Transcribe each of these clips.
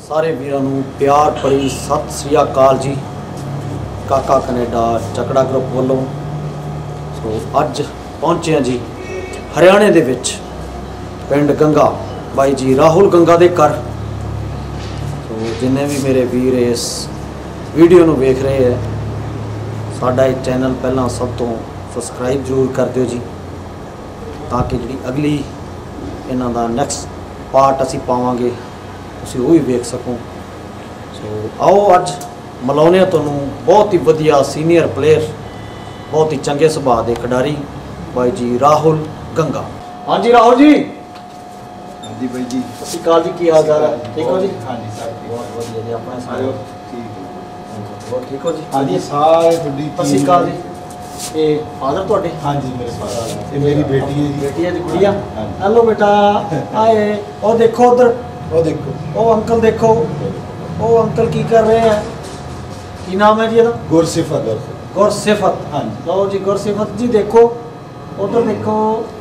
सारे वीरों नूं प्यार भरी सत श्री अकाल जी। काका कनेडा चकड़ा ग्रुप वालों सो अज पहुंचे जी हरियाणे दे विच पिंड गंगा बाई जी राहुल गंगा दे घर। तो जिन्हें भी मेरे वीर इस वीडियो नूं वेख रहे हैं, साडा ये चैनल पहला सब तो सबसक्राइब जरूर कर दिओ जी, ताकि जी अगली इन्हां दा नैक्सट पार्ट असी पावांगे तुसीं वो भी वेख सको। सो आओ अज मिलाउने तुहानूं बहुत ही वधिया सीनियर प्लेयर, बहुत ही चंगे सुभाव के खिडारी बाई जी राहुल गंगा। हाँ जी राहुल जी। हाँ जी भाई जी। सत श्री अकाल जी, की हाल चाल है? ठीक हो जी? हाँ जी सर बहुत वधिया जी। अपने सारे बहुत ठीक हो जी? हाँ जी सारे थोड़ी। सत श्री अकाल जी। ये फादर तुहाडे? हाँ जी मेरे फादर। ये मेरी बेटी है जी। बेटी है जी, गुड़िया। हेलो बेटा। आए और देखो उधर, वो देखो ओ अंकल देखो, ओ अंकल की कर रहे हैं? की नाम है जी ਇਹਦਾ? गुरसिफत। गुरसिफत। हाँ जी। लो जी गुरसिफत जी, देखो उधर देखो।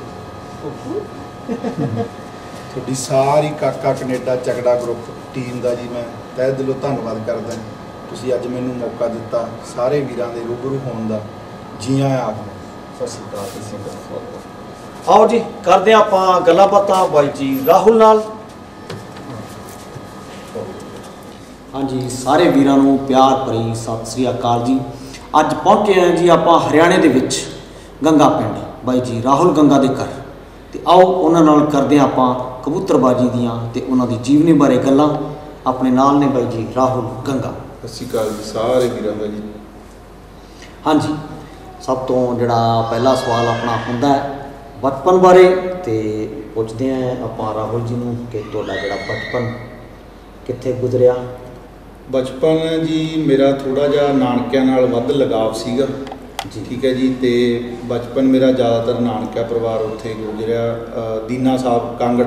थोड़ी सारी काका कनेडा चकड़ा ग्रुप टीम का जी मैं तहे दिलों धन्नवाद करदा। तुसीं अज मैनूं मौका दिता सारे वीरां दे रूबरू होण दा। जी आया आपने। सत श्री अकाल। आओ जी करते हैं आपां गल्लां बातां बाई जी राहुल नाल। हाँ जी सारे वीरां नूं प्यार भरी सत श्री अकाल जी। अज पहुंचे हैं जी आपां हरियाणे दे विच गंगा पिंड बाई जी राहुल गंगा दे घर। ते आओ उन्हां नाल करदे हां आपां कबूतरबाजी दियां ते उन्हां दी जीवनी बारे गल्लां। अपने नाल ने बाई जी राहुल गंगा। सत श्री अकाल जी सारे वीरां दा जी। हाँ जी, सब तो जिहड़ा पहला सवाल अपना हुंदा है बचपन बारे, ते पुछदे हैं आपां राहुल जी नूं कि तुहाडा जिहड़ा बचपन कित्थे गुजरिया? बचपन जी मेरा थोड़ा जिहा नानकिਆਂ ਨਾਲ ਵੱਧ ਲਗਾਵ ਸੀਗਾ जी। ठीक है जी। तो बचपन मेरा ज़्यादातर नानकिया परिवार उत्थे गुजरिया दीना साहब कांगड़,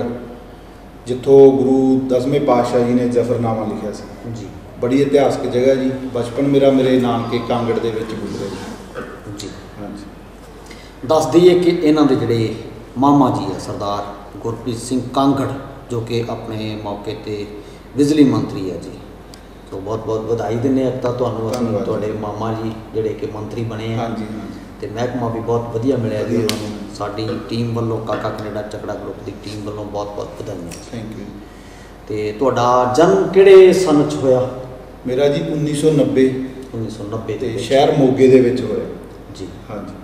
जिथों गुरु 10वें पातशाह जी ने जफरनामा लिखा सी जी। बड़ी इतिहासक जगह जी। बचपन मेरा मेरे नानके कांगड़ दे विच गुजरिया जी। हाँ जी। दस दईए कि इन्हां दे जिहड़े मामा जी है सरदार गुरप्रीत सिंह कांगड़, जो कि अपने मौके ते बिजली मंत्री है जी। तो बहुत बहुत बधाई दिंदे एक तां तुहानूं असीं तुहाडे मामा जी जिहड़े कि मंत्री बने हैं। हाँ जी हाँ जी। ते महकमा भी बहुत वधिया मिलिया जी उन्हां नूं। साडी टीम वालों काका कनेडा चकड़ा ग्रुप की टीम वालों बहुत बहुत बधाईयां। Thank you. ते तुहाडा जन्म किहड़े सन च होया? मेरा जी 1990 1990 ते शहर मोगे दे विच होया जी। हाँ जी।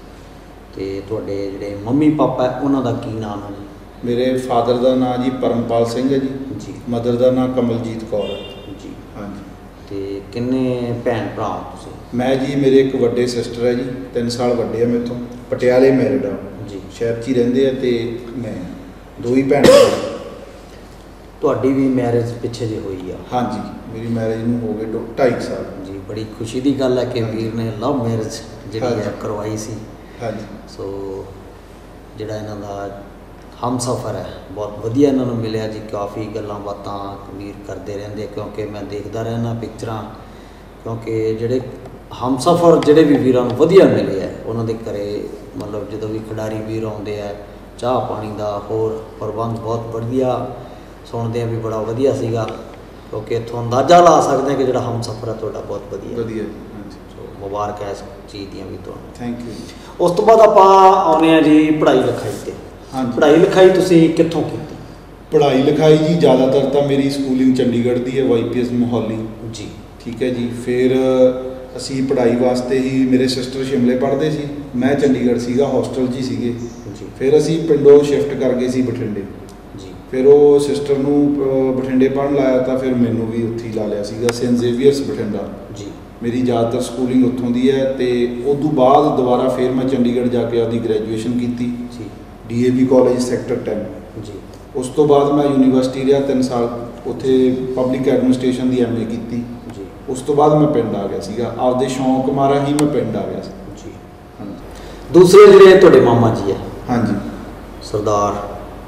ते तुहाडे जिहड़े मम्मी पापा है उन्हां दा की नाम है जी? मेरे फादर का नाम जी परमपाल सिंह है जी। जी। मदर का नाम कमलजीत कौर है जी। हाँ जी। ते किन्ने भैन भरा तुसीं? मैं जी मेरे एक वड्डे सिस्टर है जी, 3 साल वड्डे है मेरे तो, पटियाले मैरिड आ जी। शहर च ही रहिंदे आ ते मैं 2 ही भैन भरा। तुहाडी भी मैरिज पिछे जे हुई आ? हाँ जी मेरी मैरिज नूं हो गए 2.5 साल जी। बड़ी खुशी की गल है कि वीर ने लव मैरिज जी है करवाई सी। हाँ जी। सो जिहड़ा इन्हां दा हम सफ़र है बहुत वधिया इन्हां नूं मिलिया जी। काफ़ी गल्लां बातां वीर करते रहंदे, क्योंकि मैं देखदा रहना पिक्चरां, क्योंकि जिहड़े हम सफ़र जिहड़े भी वीरां नूं वधिया मिले है उन्हां दे घरे मतलब जदों भी खिडारी वीर आउंदे है चाह पानी दा होर प्रबंध बहुत वधिया सुणदे भी बड़ा वधिया सीगा, क्योंकि इत्थों अंदाज़ा ला सकते हैं कि जिहड़ा हम सफ़र है तुहाडा बहुत वधिया वधिया। हाँ जी। सो मुबारक है इस चीज़ दियां भी तुहानूं। Thank you. उस तो बाद आपां आउणे आ जी पढ़ाई लिखाई ते। हाँ जी। पढ़ाई लिखाई तुसीं कित्थों कीती? पढ़ाई लिखाई जी ज़्यादातर तो मेरी स्कूलिंग चंडीगढ़ की है, YPS मोहाली जी। ठीक है जी। फिर असी पढ़ाई वास्ते ही मेरे सिस्टर शिमले पढ़ते सी, मैं चंडीगढ़ सीगा हॉस्टल जी सीगे जी। फिर असी पिंडों शिफ्ट कर गए सी बठिंडे जी। फिर वो सिस्टर नूं बठिंडे पढ़न लाया तो फिर मैनू भी उत्थे ही ला लिया सीगा सेंट जेवियर्स बठिंडा। जी। मेरी ज़्यादातर स्कूलिंग उत्थों दी है। तो उस तो बाद दोबारा फिर मैं चंडीगढ़ जाके आपकी ग्रैजुएशन की जी। DAV कॉलेज सैक्टर 10 जी। उस तो बाद मैं यूनीवर्सिटी रहा 3 साल उत्थे पब्लिक एडमिनिस्ट्रेशन की MA की जी। उस तो बाद मैं पिंड आ गया सीगा, आपदे शौक मारा ही मैं पिंड आ गया जी। हाँ जी। दूसरे जिहड़े तुहाडे मामा जी है हाँ जी। सरदार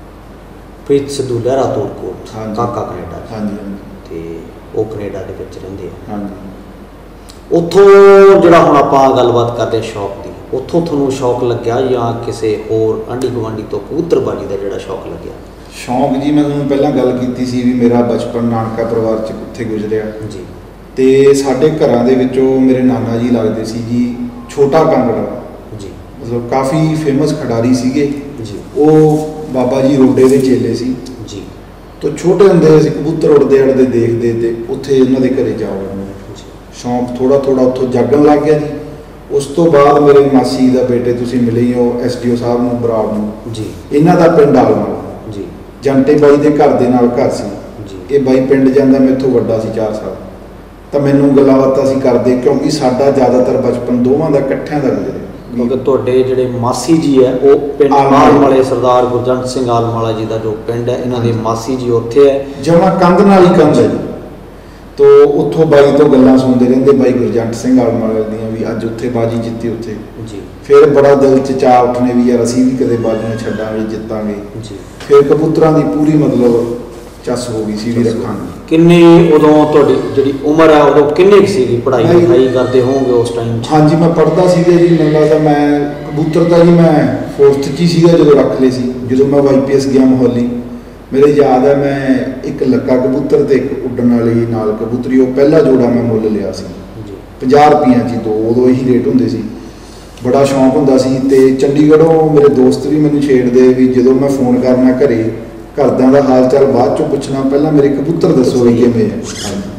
प्रीत सिद्धू लहरा तोरकोट हाँ जी। काका कनेडा हाँ जी। हाँ जी। ते वो कनेडा दे विच रहिंदे आ। हाँ जी। उत्थों जिहड़ा हुण आपां गलबात करदे शौक दी, उत्थों तुहानूं शौक लग्या या किसी होर आंढी गुआंढी तो कबूतरबाजी का जिहड़ा शौक लग्या? ਸ਼ੌਂਕ ਜੀ, ਮੈਂ ਤੁਹਾਨੂੰ ਪਹਿਲਾਂ ਗੱਲ ਕੀਤੀ ਸੀ ਵੀ ਮੇਰਾ ਬਚਪਨ ਨਾਨਕਾ ਪਰਿਵਾਰ 'ਚ ਉੱਥੇ ਗੁਜ਼ਰਿਆ ਜੀ। ਤੇ ਸਾਡੇ ਘਰਾਂ ਦੇ ਵਿੱਚੋਂ ਮੇਰੇ ਨਾਨਾ ਜੀ ਲੱਗਦੇ ਸੀ ਜੀ ਛੋਟਾ ਕਾਂਗੜਾ ਜੀ। ਮਤਲਬ ਕਾਫੀ ਫੇਮਸ ਖਿਡਾਰੀ ਸੀਗੇ ਜੀ। ਉਹ ਬਾਬਾ ਜੀ ਰੋਡੇ ਦੇ ਚੇਲੇ ਸੀ ਜੀ। ਤੋਂ ਛੋਟੇ ਹੁੰਦੇ ਅਸੀਂ ਕਬੂਤਰ ਉੜਦੇ ਅੜਦੇ ਦੇਖਦੇ ਤੇ ਉੱਥੇ ਉਹਨਾਂ ਦੇ ਘਰੇ ਜਾਓ ਸ਼ੌਂਕ ਥੋੜਾ ਥੋੜਾ ਉੱਥੋਂ ਜਾਗਣ ਲੱਗ ਗਿਆ ਜੀ। ਉਸ ਤੋਂ ਬਾਅਦ ਮੇਰੇ ਮਾਸੀ ਦਾ ਬੇਟੇ ਤੁਸੀਂ ਮਿਲੇ ਹੀ ਹੋ ਐਸਡੀਓ ਸਾਹਿਬ ਨੂੰ ਬਰਾੜ ਨੂੰ ਜੀ। ਇਹਨਾਂ ਦਾ ਪਿੰਡ ਆਲਮਾ ਜੀ। ਜੰਟੇ ਬਾਈ ਦੇ ਘਰ ਦੇ ਨਾਲ ਘਰ ਸੀ ਜੀ। ਇਹ ਬਾਈ ਪਿੰਡ ਜਾਂਦਾ ਮੈਥੋਂ ਵੱਡਾ ਸੀ 4 ਸਾਲ। ਤਾਂ ਮੈਨੂੰ ਗੱਲਾਂ ਬਾਤਾਂ ਅਸੀਂ ਕਰਦੇ ਕਿਉਂਕਿ ਸਾਡਾ ਜ਼ਿਆਦਾਤਰ ਬਚਪਨ ਦੋਵਾਂ ਦਾ ਇਕੱਠਿਆਂ ਦਾ ਗੁਜ਼ਰਿਆ। ਕਿਉਂਕਿ ਤੁਹਾਡੇ ਜਿਹੜੇ ਮਾਸੀ ਜੀ ਹੈ ਉਹ ਪਿੰਡ ਆਲਮ ਵਾਲੇ ਸਰਦਾਰ ਗੁਰਜੰਟ ਸਿੰਘ ਆਲਮ ਵਾਲਾ ਜੀ ਦਾ ਜੋ ਪਿੰਡ ਹੈ ਇਹਨਾਂ ਦੇ ਮਾਸੀ ਜੀ ਉੱਥੇ ਹੈ ਜਮਾ ਕੰਧ ਨਾਲ ਹੀ ਕੰਧ ਹੈ ਜੀ। ਤੋ ਉੱਥੋਂ ਬਾਈ ਤੋਂ ਗੱਲਾਂ ਸੁਣਦੇ ਰਹਿੰਦੇ ਬਾਈ ਗੁਰਜੰਟ ਸਿੰਘ ਆਲਮ ਵਾਲੇ ਦੀਆਂ ਵੀ ਅੱਜ ਉੱਥੇ ਬਾਜੀ ਜਿੱਤੀ ਉੱਥੇ ਜੀ। ਫਿਰ ਬੜਾ ਦਿਲ 'ਚ ਚਾਅ ਉੱਠਣੇ ਵੀ ਯਾਰ ਅਸੀਂ ਵੀ ਕਦੇ ਬਾਜੀਆਂ ਛੱਡਾਂਗੇ ਜਿੱਤਾਂਗੇ ਜੀ। ਫਿਰ ਕਬੂਤਰਾਂ ਦੀ ਪੂਰੀ ਮਤਲਬ ਚੱਸ ਹੋ ਗਈ ਸੀ ਵੀ ਰੱਖਾਂਗੇ। ਕਿੰਨੀ ਉਦੋਂ ਤੁਹਾਡੀ ਜਿਹੜੀ ਉਮਰ ਹੈ ਉਦੋਂ ਕਿੰਨੀ ਕੁ ਸੀਗੀ ਪੜ੍ਹਾਈ ਲਿਖਾਈ ਕਰਦੇ ਹੋਵੋਗੇ ਉਸ ਟਾਈਮ 'ਚ? ਹਾਂਜੀ ਮੈਂ ਪੜ੍ਹਦਾ ਸੀਗਾ ਜੀ। ਮੈਨੂੰ ਲੱਗਦਾ ਮੈਂ ਕਬੂਤਰ ਤਾਂ ਜੀ ਮੈਂ 4th 'ਚ ਹੀ ਸੀਗਾ ਜਦੋਂ ਰੱਖ ਲਏ ਸੀ। ਜਦੋਂ ਮੈਂ YPS ਗਿਆ ਮੋਹਾਲੀ ਮੇਰੇ ਯਾਦ ਹੈ ਮੈਂ ਇੱਕ ਲੱਕਾ ਕਬੂਤਰ ਤੇ ਇੱਕ ਉੱਡਣ ਵਾਲੀ ਨਾਲ ਕਬੂਤਰੀ ਉਹ ਪਹਿਲਾ ਜੋੜਾ ਮੈਂ ਮੁੱਲ ਲਿਆ ਸੀ 50 ਰੁਪਈਆਂ 'ਚ ਦੋ ਉਦੋਂ ਇਹੀ ਰੇਟ ਹੁੰਦੇ ਸੀ। ਬੜਾ ਸ਼ੌਂਕ ਹੁੰਦਾ ਸੀ ਤੇ ਚੰਡੀਗੜ੍ਹੋਂ ਮੇਰੇ ਦੋਸਤ ਵੀ ਮੈਨੂੰ ਛੇੜਦੇ ਵੀ ਜਦੋਂ ਮੈਂ ਫੋਨ ਕਰਨਾ ਘਰੇ ਘਰਦਿਆਂ ਦਾ ਹਾਲ ਚਾਲ ਬਾਅਦ ਚੋਂ ਪੁੱਛਣਾ ਪਹਿਲਾਂ ਮੇਰੇ ਕਬੂਤਰ ਦੱਸੋ ਵੀ ਕਿਵੇਂ ਹੈ।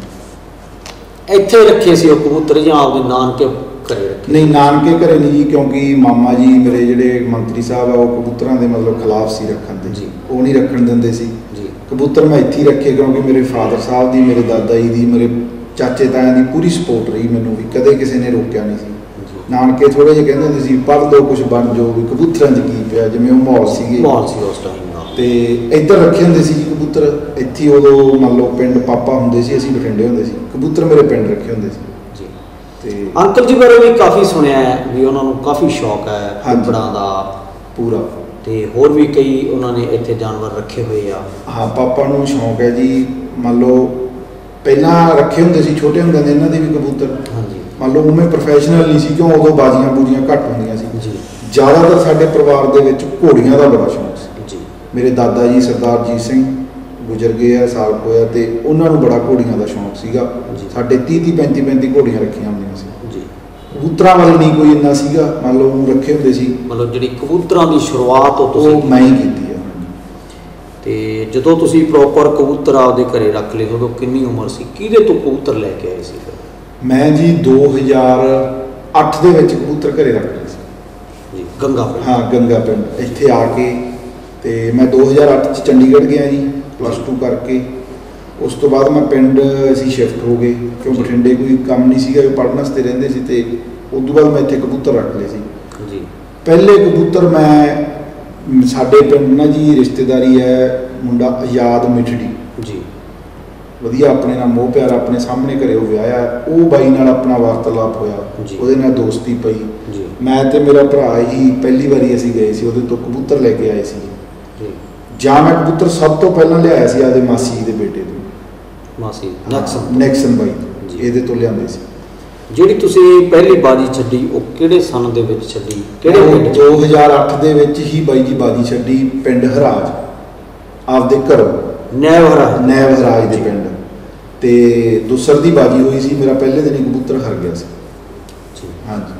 ਇੱਥੇ ਰੱਖੇ ਸੀ ਉਹ ਕਬੂਤਰ ਜਾਂ ਆਪਦੇ ਨਾਨਕੇ ਘਰੇ ਰੱਖੇ? ਨਹੀਂ ਨਾਨਕੇ ਘਰੇ ਨਹੀਂ ਜੀ ਕਿਉਂਕਿ ਮਾਮਾ ਜੀ ਮੇਰੇ ਜਿਹੜੇ ਮੰਤਰੀ ਸਾਹਿਬ ਆ ਉਹ ਕਬੂਤਰਾਂ ਦੇ ਮਤਲਬ ਖਿਲਾਫ ਸੀ ਰੱਖਣ ਦੇ ਜੀ। ਉਹ ਨਹੀਂ ਰੱਖਣ ਦਿੰਦੇ ਸੀ ਜੀ। ਕਬੂਤਰ ਮੈਂ ਇੱਥੇ ਹੀ ਰੱਖੇ ਕਿਉਂਕਿ ਮੇਰੇ ਫਾਦਰ ਸਾਹਿਬ ਦੀ ਮੇਰੇ ਦਾਦਾ ਜੀ ਦੀ ਮੇਰੇ ਚਾਚੇ ਤਾਇਆਂ ਦੀ ਪੂਰੀ ਸਪੋਰਟ ਰਹੀ ਮੈਨੂੰ ਵੀ ਕਦੇ ਕਿਸੇ ਨੇ ਰੋਕਿਆ ਨਹੀਂ ਸੀ। ਨਾਨਕੇ ਥੋੜੇ ਜਿਹੇ ਕਹਿੰਦੇ ਹੁੰਦੇ ਸੀ ਪੜ੍ਹ ਲਓ ਕੁਝ ਬਣ ਜਾਓ ਵੀ ਕਬੂਤਰਾਂ 'ਚ ਕੀ ਪਿਆ ਜਿਵੇਂ ਉਹ ਮਾਹੌਲ ਸੀਗੇ ਮਾਹੌਲ ਸੀ ਉਸ ਟਾਈਮ ਦਾ। ਤੇ ਇੱਧਰ ਰੱਖੇ ਹੁੰਦੇ ਸੀ ਜੀ ਕਬੂਤਰ ਇੱਥੇ ਉਦੋਂ ਮੰਨ ਲਓ ਪਿੰਡ ਪਾਪਾ ਹੁੰਦੇ ਸੀ ਅਸੀਂ ਬਠਿੰਡੇ ਹੁੰਦੇ ਸੀ ਕਬੂਤਰ ਮੇਰੇ ਪਿੰਡ ਰੱਖੇ ਹੁੰਦੇ ਸੀ ਜੀ। ਤੇ ਅੰਕਲ ਜੀ ਬਾਰੇ ਵੀ ਕਾਫੀ ਸੁਣਿਆ ਹੈ ਵੀ ਉਹਨਾਂ ਨੂੰ ਕਾਫੀ ਸ਼ੌਕ ਹੈ ਕੁੱਕੜਾਂ ਦਾ ਪੂਰਾ ਤੇ ਹੋਰ ਵੀ ਕਈ ਉਹਨਾਂ ਨੇ ਇੱਥੇ ਜਾਨਵਰ ਰੱਖੇ ਹੋਏ ਆ। ਹਾਂ ਪਾਪਾ ਨੂੰ ਸ਼ੌਂਕ ਹੈ ਜੀ। ਮੰਨ ਲਓ ਪਹਿਲਾਂ ਰੱਖੇ ਹੁੰਦੇ ਸੀ ਛੋਟੇ ਹੁੰਦੇ ਨੇ ਇਹਨਾਂ ਦੇ ਵੀ ਕਬੂਤਰ। ਹਾਂਜੀ। ਮੰਨ ਲਓ ਉਵੇਂ ਪ੍ਰੋਫੈਸ਼ਨਲ ਨਹੀਂ ਸੀ ਕਿਉਂ ਉਦੋਂ ਬਾਜ਼ੀਆਂ ਬੂਜੀਆਂ ਘੱਟ ਹੁੰਦੀਆਂ ਸੀ ਜੀ। ਜ਼ਿਆਦਾਤਰ ਸਾਡੇ ਪਰਿਵਾਰ ਦੇ ਵਿੱਚ ਘੋੜੀਆਂ ਦਾ ਬੜਾ ਸ਼ੌਂਕ ਸੀ ਜੀ। ਮੇਰੇ ਦਾਦਾ ਜੀ ਸਰਦਾਰ ਜੀਤ ਸਿੰਘ ਗੁਜ਼ਰ ਗਏ ਆ ਸਾਲ ਹੋਇਆ ਤੇ ਉਹਨਾਂ ਨੂੰ ਬੜਾ ਘੋੜੀਆਂ ਦਾ ਸ਼ੌਂਕ ਸੀਗਾ। ਸਾਡੇ 30 35 ਘੋੜੀਆਂ ਰੱਖੀਆਂ ਹੁੰਦੀਆਂ ਸੀ ਜੀ। ਕਬੂਤਰਾਂ ਵਾਲੇ ਨਹੀਂ ਕੋਈ ਇੰਨਾ ਸੀਗਾ ਮੰਨ ਲਓ ਉਹ ਰੱਖੇ ਹੁੰਦੇ ਸੀ। ਮਤਲਬ ਜਿਹੜੀ ਕਬੂਤਰਾਂ ਦੀ ਸ਼ੁਰੂਆਤ ਉਹ ਤੁਸੀਂ ਮੈਂ ਹੀ ਕੀਤੀ ਹੈ। ਤੇ ਜਦੋਂ ਤੁਸੀਂ ਪ੍ਰੋਪਰ ਕਬੂਤਰ ਆਪਦੇ ਘਰੇ ਰੱਖ ਲਏ ਉਦੋਂ ਕਿੰਨੀ ਉਮਰ ਸੀ ਕਿਹਦੇ ਤੋਂ ਕਬੂਤਰ ਲੈ ਕੇ ਆਏ ਸੀ ਫਿਰ? ਮੈਂ ਜੀ 2008 ਦੇ ਵਿੱਚ ਕਬੂਤਰ ਘਰੇ ਰੱਖ ਲਏ ਸੀ ਜੀ। ਗੰਗਾ ਪਿੰਡ? ਹਾਂ ਗੰਗਾ ਪਿੰਡ ਇੱਥੇ ਆ ਕੇ ਤੇ ਮੈਂ 2008 ਚ ਚੰਡੀਗੜ੍ਹ ਗਿਆ ਜੀ +2 ਕਰਕੇ। ਉਸ ਤੋਂ ਬਾਅਦ ਮੈਂ ਪਿੰਡ ਅਸੀਂ ਸ਼ਿਫਟ ਹੋ ਗਏ ਕਿਉਂ ਬਠਿੰਡੇ ਕੋਈ ਕੰਮ ਨਹੀਂ ਸੀਗਾ ਉਹ ਪੜ੍ਹਨ ਵਾਸਤੇ ਰਹਿੰਦੇ ਸੀ ਤੇ ਉਸ ਤੋਂ ਬਾਅਦ ਮੈਂ ਇੱਥੇ ਕਬੂਤਰ ਰੱਖ ਲਏ ਸੀ ਜੀ। ਪਹਿਲੇ ਕਬੂਤਰ ਮੈਂ ਸਾਡੇ ਪਿੰਡ ਨਾ ਜੀ ਰਿਸ਼ਤੇਦਾਰੀ ਹੈ ਮੁੰਡਾ ਆਜ਼ਾਦ ਮਿਠੜੀ ਜੀ। ਵਧੀਆ ਆਪਣੇ ਨਾਲ ਮੋਹ ਪਿਆਰ ਆਪਣੇ ਸਾਹਮਣੇ ਘਰੇ ਉਹ ਵਿਆਹਿਆ ਉਹ ਬਾਈ ਨਾਲ ਆਪਣਾ ਵਾਰਤਾਲਾਪ ਹੋਇਆ ਉਹਦੇ ਨਾਲ ਦੋਸਤੀ ਪਈ ਜੀ। ਮੈਂ ਤੇ ਮੇਰਾ ਭਰਾ ਹੀ ਪਹਿਲੀ ਵਾਰੀ ਅਸੀਂ ਗਏ ਸੀ ਉਹਦੇ ਤੋਂ ਕਬੂਤਰ ਲੈ ਕੇ ਆਏ ਸੀ ਜੀ। ਜਾਂ ਮੈਂ ਕਬੂਤਰ ਸਭ ਤੋਂ ਪਹਿਲਾਂ ਲਿਆਇਆ ਸੀ ਆਦੇ ਮਾਸੀ ਦੇ ਬੇਟੇ ਤੋਂ ਮਾਸੀ ਨੈਕਸਨ ਬਾਈ ਇਹਦੇ ਤੋਂ ਲਿਆਂਦੇ ਸੀ। ਜਿਹੜੀ ਤੁਸੀਂ ਪਹਿਲੀ ਬਾਜੀ ਛੱਡੀ ਉਹ ਕਿਹੜੇ ਸਨ ਦੇ ਵਿੱਚ ਛੱਡੀ ਕਿਹੜੇ ਪਿੰਡ 'ਚ? 2008 ਦੇ ਵਿੱਚ ਹੀ ਬਾਈ ਜੀ ਬਾਜੀ ਛੱਡੀ ਪਿੰਡ ਹਰਾਜ ਆਪਦੇ ਘਰੋਂ ਨੈਬ ਹਰਾਜ ਦੇ ਪਿੰਡ ਤੇ ਦੂਸਰ ਦੀ ਬਾਜੀ ਹੋਈ ਸੀ ਮੇਰਾ ਪਹਿਲੇ ਦਿਨ ਹੀ ਕਬੂਤਰ ਹਰ ਗਿਆ ਸੀ। ਹਾਂਜੀ।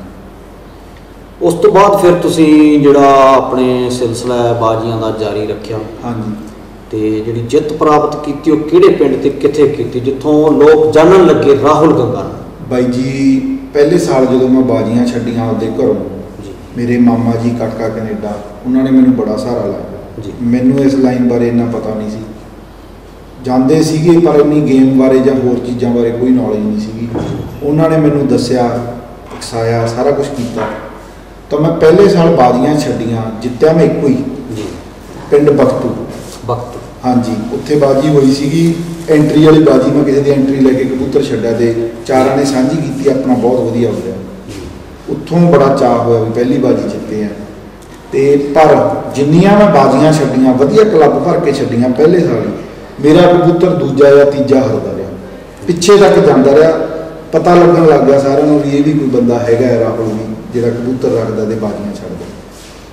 ਉਸ ਤੋਂ ਬਾਅਦ ਫਿਰ ਤੁਸੀਂ ਜਿਹੜਾ ਆਪਣੇ ਸਿਲਸਿਲਾ ਬਾਜੀਆਂ ਦਾ ਜਾਰੀ ਰੱਖਿਆ? ਹਾਂਜੀ। ਤੇ ਜਿਹੜੀ ਜਿੱਤ ਪ੍ਰਾਪਤ ਕੀਤੀ ਉਹ ਕਿਹੜੇ ਪਿੰਡ ਤੇ ਕਿੱਥੇ ਕੀਤੀ ਜਿੱਥੋਂ ਲੋਕ ਜਾਣਨ ਲੱਗੇ ਰਾਹੁਲ ਗੰਗਾ ਨੂੰ? ਬਾਈ ਜੀ ਪਹਿਲੇ ਸਾਲ ਜਦੋਂ ਮੈਂ ਬਾਜੀਆਂ ਛੱਡੀਆਂ ਆਪਦੇ ਘਰੋਂ ਮੇਰੇ ਮਾਮਾ ਜੀ ਕਾਕਾ ਕੈਨੇਡਾ ਉਹਨਾਂ ਨੇ ਮੈਨੂੰ ਬੜਾ ਸਹਾਰਾ ਲਾਇਆ ਜੀ। ਮੈਨੂੰ ਇਸ ਲਾਈਨ ਬਾਰੇ ਇੰਨਾ ਪਤਾ ਨਹੀਂ ਸੀ ਜਾਂਦੇ ਸੀਗੇ ਪਰ ਇੰਨੀ ਗੇਮ ਬਾਰੇ ਜਾਂ ਹੋਰ ਚੀਜ਼ਾਂ ਬਾਰੇ ਕੋਈ ਨੌਲੇਜ ਨਹੀਂ ਸੀਗੀ। ਉਹਨਾਂ ਨੇ ਮੈਨੂੰ ਦੱਸਿਆ ਉਕਸਾਇਆ ਸਾਰਾ ਕੁਝ ਕੀਤਾ ਤਾਂ ਮੈਂ ਪਹਿਲੇ ਸਾਲ ਬਾਜੀਆਂ ਛੱਡੀਆਂ ਜਿੱਤਿਆ ਮੈਂ ਇੱਕੋ ਹੀ ਪਿੰਡ ਬਖਤੂ। ਹਾਂਜੀ ਉੱਥੇ ਬਾਜੀ ਹੋਈ ਸੀਗੀ ਐਂਟਰੀ ਵਾਲੀ ਬਾਜੀ ਮੈਂ ਕਿਸੇ ਦੀ ਐਂਟਰੀ ਲੈ ਕੇ ਕਬੂਤਰ ਛੱਡਿਆ ਤੇ ਚਾਰਾਂ ਨੇ ਸਾਂਝੀ ਕੀਤੀ ਆਪਣਾ ਬਹੁਤ ਵਧੀਆ ਹੋ ਗਿਆ। ਉੱਥੋਂ ਬੜਾ ਚਾਅ ਹੋਇਆ ਵੀ ਪਹਿਲੀ ਬਾਜੀ ਜਿੱਤੇ ਆ ਤੇ ਪਰ ਜਿੰਨੀਆਂ ਮੈਂ ਬਾਜੀਆਂ ਛੱਡੀਆਂ ਵਧੀਆ ਕਲੱਬ ਭਰ ਕੇ ਛੱਡੀਆਂ ਪਹਿਲੇ ਸਾਲ ਹੀ ਮੇਰਾ ਕਬੂਤਰ ਦੂਜਾ ਜਾਂ ਤੀਜਾ ਹਰਦਾ ਰਿਹਾ ਪਿੱਛੇ ਤੱਕ ਜਾਂਦਾ ਰਿਹਾ। ਪਤਾ ਲੱਗਣ ਲੱਗ ਗਿਆ ਸਾਰਿਆਂ ਨੂੰ ਵੀ ਇਹ ਵੀ ਕੋਈ ਬੰਦਾ ਹੈਗਾ ਰਾਹੁਲ ਵੀ ਜਿਹੜਾ ਕਬੂਤਰ ਰੱਖਦਾ ਤੇ ਬਾਜੀਆਂ ਛੱਡਦਾ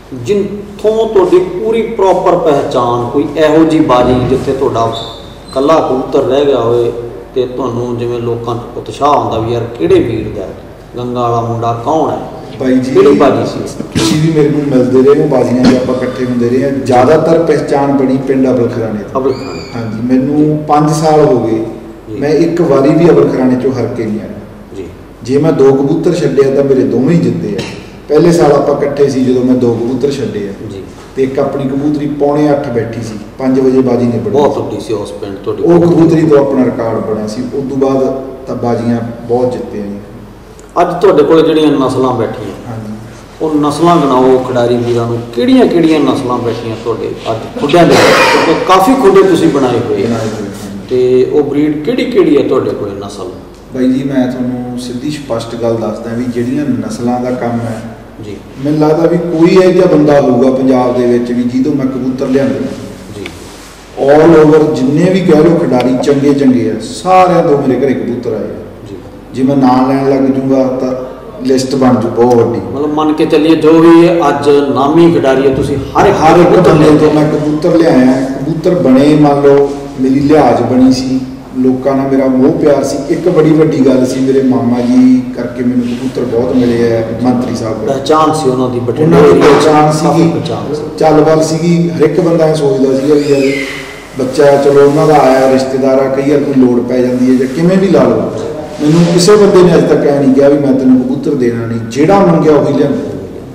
ਜਿੱਥੋਂ ਤੁਹਾਡੀ ਪੂਰੀ ਪ੍ਰੋਪਰ ਪਹਿਚਾਣ, ਕੋਈ ਇਹੋ ਜਿਹੀ ਬਾਜੀ ਜਿੱਥੇ ਤੁਹਾਡਾ ਕੱਲਾ ਕਬੂਤਰ ਰਹਿ ਗਿਆ ਹੋਵੇ ਤੇ ਤੁਹਾਨੂੰ ਜਿਵੇਂ ਲੋਕਾਂ 'ਚ ਉਤਸ਼ਾਹ ਹੁੰਦਾ ਵੀ ਯਾਰ ਕਿਹੜੇ ਵੀਰ ਦਾ ਗੰਗਾ ਵਾਲਾ ਮੁੰਡਾ ਕੌਣ ਹੈ? ਬਾਈ ਜੀ ਕਿਹੜੀ ਬਾਜੀ ਸੀ? ਤੁਸੀਂ ਵੀ ਮੇਰੇ ਨੂੰ ਮਿਲਦੇ ਰਹੇ ਹੋ, ਬਾਜ਼ੀਆਂ 'ਚ ਆਪਾਂ ਇਕੱਠੇ ਹੁੰਦੇ ਰਹੇ ਹਾਂ। ਜ਼ਿਆਦਾਤਰ ਪਹਿਚਾਣ ਬਣੀ ਪਿੰਡ ਅਬਲ ਖਰਾਣੇ ਤੋਂ। ਅਬਲ ਖਰਾਣੇ, ਹਾਂਜੀ, ਮੈਨੂੰ 5 ਸਾਲ ਹੋ ਗਏ, ਮੈਂ ਇੱਕ ਵਾਰੀ ਵੀ ਅਬਲ ਖਰਾਣੇ 'ਚੋਂ ਹਾਰ ਕੇ ਨਹੀਂ ਆਇਆ ਜੀ। ਜੇ ਮੈਂ 2 ਕਬੂਤਰ ਛੱਡੇ ਤਾਂ ਮੇਰੇ ਦੋਵੇਂ ਹੀ ਜਿੱਤੇ ਆ। ਪਹਿਲੇ ਸਾਲ ਆਪਾਂ ਇਕੱਠੇ ਸੀ ਜਦੋਂ ਮੈਂ 2 ਕਬੂਤਰ ਛੱਡੇ ਆ ਜੀ, ਤੇ ਇੱਕ ਆਪਣੀ ਕਬੂਤਰੀ 7:45 ਬੈਠੀ ਸੀ, 5 ਵਜੇ ਬਾਜੀ ਨੇ ਬਣੀ। ਬਹੁਤ ਵੱਡੀ ਸੀ ਉਸ ਪਿੰਡ ਤੁਹਾਡੀ ਉਹ ਕਬੂਤਰੀ ਤੋਂ ਆਪਣਾ ਰਿਕਾਰਡ ਬਣਿਆ ਸੀ। ਉਸ ਤੋਂ ਬਾਅਦ ਤਾਂ ਬਾਜੀਆਂ ਬਹੁਤ ਜਿੱਤੇ ਆ ਜੀ। ਅੱਜ ਤੁਹਾਡੇ ਕੋਲ ਜਿਹੜੀਆਂ ਨਸਲਾਂ ਬੈਠੀਆਂ, ਹਾਂਜੀ, ਉਹ ਨਸਲਾਂ ਗਣਾਓ ਖਿਡਾਰੀ ਵੀਰਾਂ ਨੂੰ, ਕਿਹੜੀਆਂ ਕਿਹੜੀਆਂ ਨਸਲਾਂ ਬੈਠੀਆਂ ਤੁਹਾਡੇ ਅੱਜ ਖੁੱਡਿਆਂ ਦੇ ਵਿੱਚ? ਕਿਉਂਕਿ ਕਾਫੀ ਖੁੱਡੇ ਤੁਸੀਂ ਬਣਾਏ ਹੋਏ ਆ, ਬਣਾਏ ਹੋਏ ਹਨ। ਤੇ ਉਹ ਬਰੀਡ ਕਿਹੜੀ ਕਿਹੜੀ ਹੈ ਤੁਹਾਡੇ ਕੋਲ ਨਸਲ? ਬਾਈ ਜੀ ਮੈਂ ਤੁਹਾਨੂੰ ਸਿੱਧੀ ਸਪਸ਼ਟ ਗੱਲ ਦੱਸਦਾ ਵੀ ਜਿਹੜੀਆਂ ਨਸਲਾਂ ਦਾ ਕੰਮ ਹੈ, ਜੀ ਮੈਨੂੰ ਲੱਗਦਾ ਵੀ ਕੋਈ ਇਹੋ ਜਿਹਾ ਬੰਦਾ ਹੋਊਗਾ ਪੰਜਾਬ ਦੇ ਵਿੱਚ ਵੀ ਜਿਹਦੋਂ ਮੈਂ ਕਬੂਤਰ ਲਿਆਂਦੇ ਜੀ। ਆਲ ਓਵਰ ਜਿੰਨੇ ਵੀ ਕਹਿ ਲਓ ਖਿਡਾਰੀ ਚੰਗੇ ਆ, ਸਾਰਿਆਂ ਤੋਂ ਮੇਰੇ ਘਰੇ ਕਬੂਤਰ ਆਏ ਆ ਜੀ। ਜੇ ਮੈਂ ਨਾਂ ਲੈਣ ਲੱਗ ਜੂਗਾ ਤਾਂ ਲਿਸਟ ਬਣ ਜੂ ਬਹੁਤ ਵੱਡੀ। ਮਤਲਬ ਮੰਨ ਕੇ ਚੱਲੀਏ ਜੋ ਵੀ ਅੱਜ ਨਾਮੀ ਖਿਡਾਰੀ ਹੈ ਤੁਸੀਂ ਹਰ ਇੱਕ ਬੰਦੇ ਤੋਂ ਮੈਂ ਕਬੂਤਰ ਲਿਆਇਆ। ਕਬੂਤਰ ਬਣੇ, ਮੰਨ ਲਓ ਮੇਰੀ ਲਿਹਾਜ਼ ਬਣੀ ਸੀ, ਲੋਕਾਂ ਨਾਲ ਮੇਰਾ ਮੋਹ ਪਿਆਰ ਸੀ। ਇੱਕ ਬੜੀ ਵੱਡੀ ਗੱਲ ਸੀ, ਮੇਰੇ ਮਾਮਾ ਜੀ ਕਰਕੇ ਮੈਨੂੰ ਕਬੂਤਰ ਬਹੁਤ ਮਿਲੇ ਆ, ਮੰਤਰੀ ਸਾਹਿਬ ਕੋਲ। ਪਹਿਚਾਣ ਸੀ ਉਹਨਾਂ ਦੀ, ਉਹਨਾਂ ਦੀ ਪਹਿਚਾਣ ਸੀਗੀ, ਪਹਿਚਾਣ ਸੀ, ਚੱਲਬਲ ਸੀਗੀ। ਹਰ ਇੱਕ ਬੰਦਾ ਇਹ ਸੋਚਦਾ ਸੀਗਾ ਵੀ ਯਾਰ ਬੱਚਾ ਚਲੋ ਉਹਨਾਂ ਦਾ ਆਇਆ, ਰਿਸ਼ਤੇਦਾਰ ਆ, ਕਈ ਵਾਰ ਕੋਈ ਲੋੜ ਪੈ ਜਾਂਦੀ ਹੈ ਜਾਂ ਕਿਵੇਂ ਵੀ ਲਾ ਲਓ। ਮੈਨੂੰ ਕਿਸੇ ਬੰਦੇ ਨੇ ਅੱਜ ਤੱਕ ਇਹ ਨਹੀਂ ਕਿਹਾ ਵੀ ਮੈਂ ਤੈਨੂੰ ਕਬੂਤਰ ਦੇਣਾ ਨਹੀਂ, ਜਿਹੜਾ ਮੰਗਿਆ ਉਹੀ ਲਿਆਂਦਾ।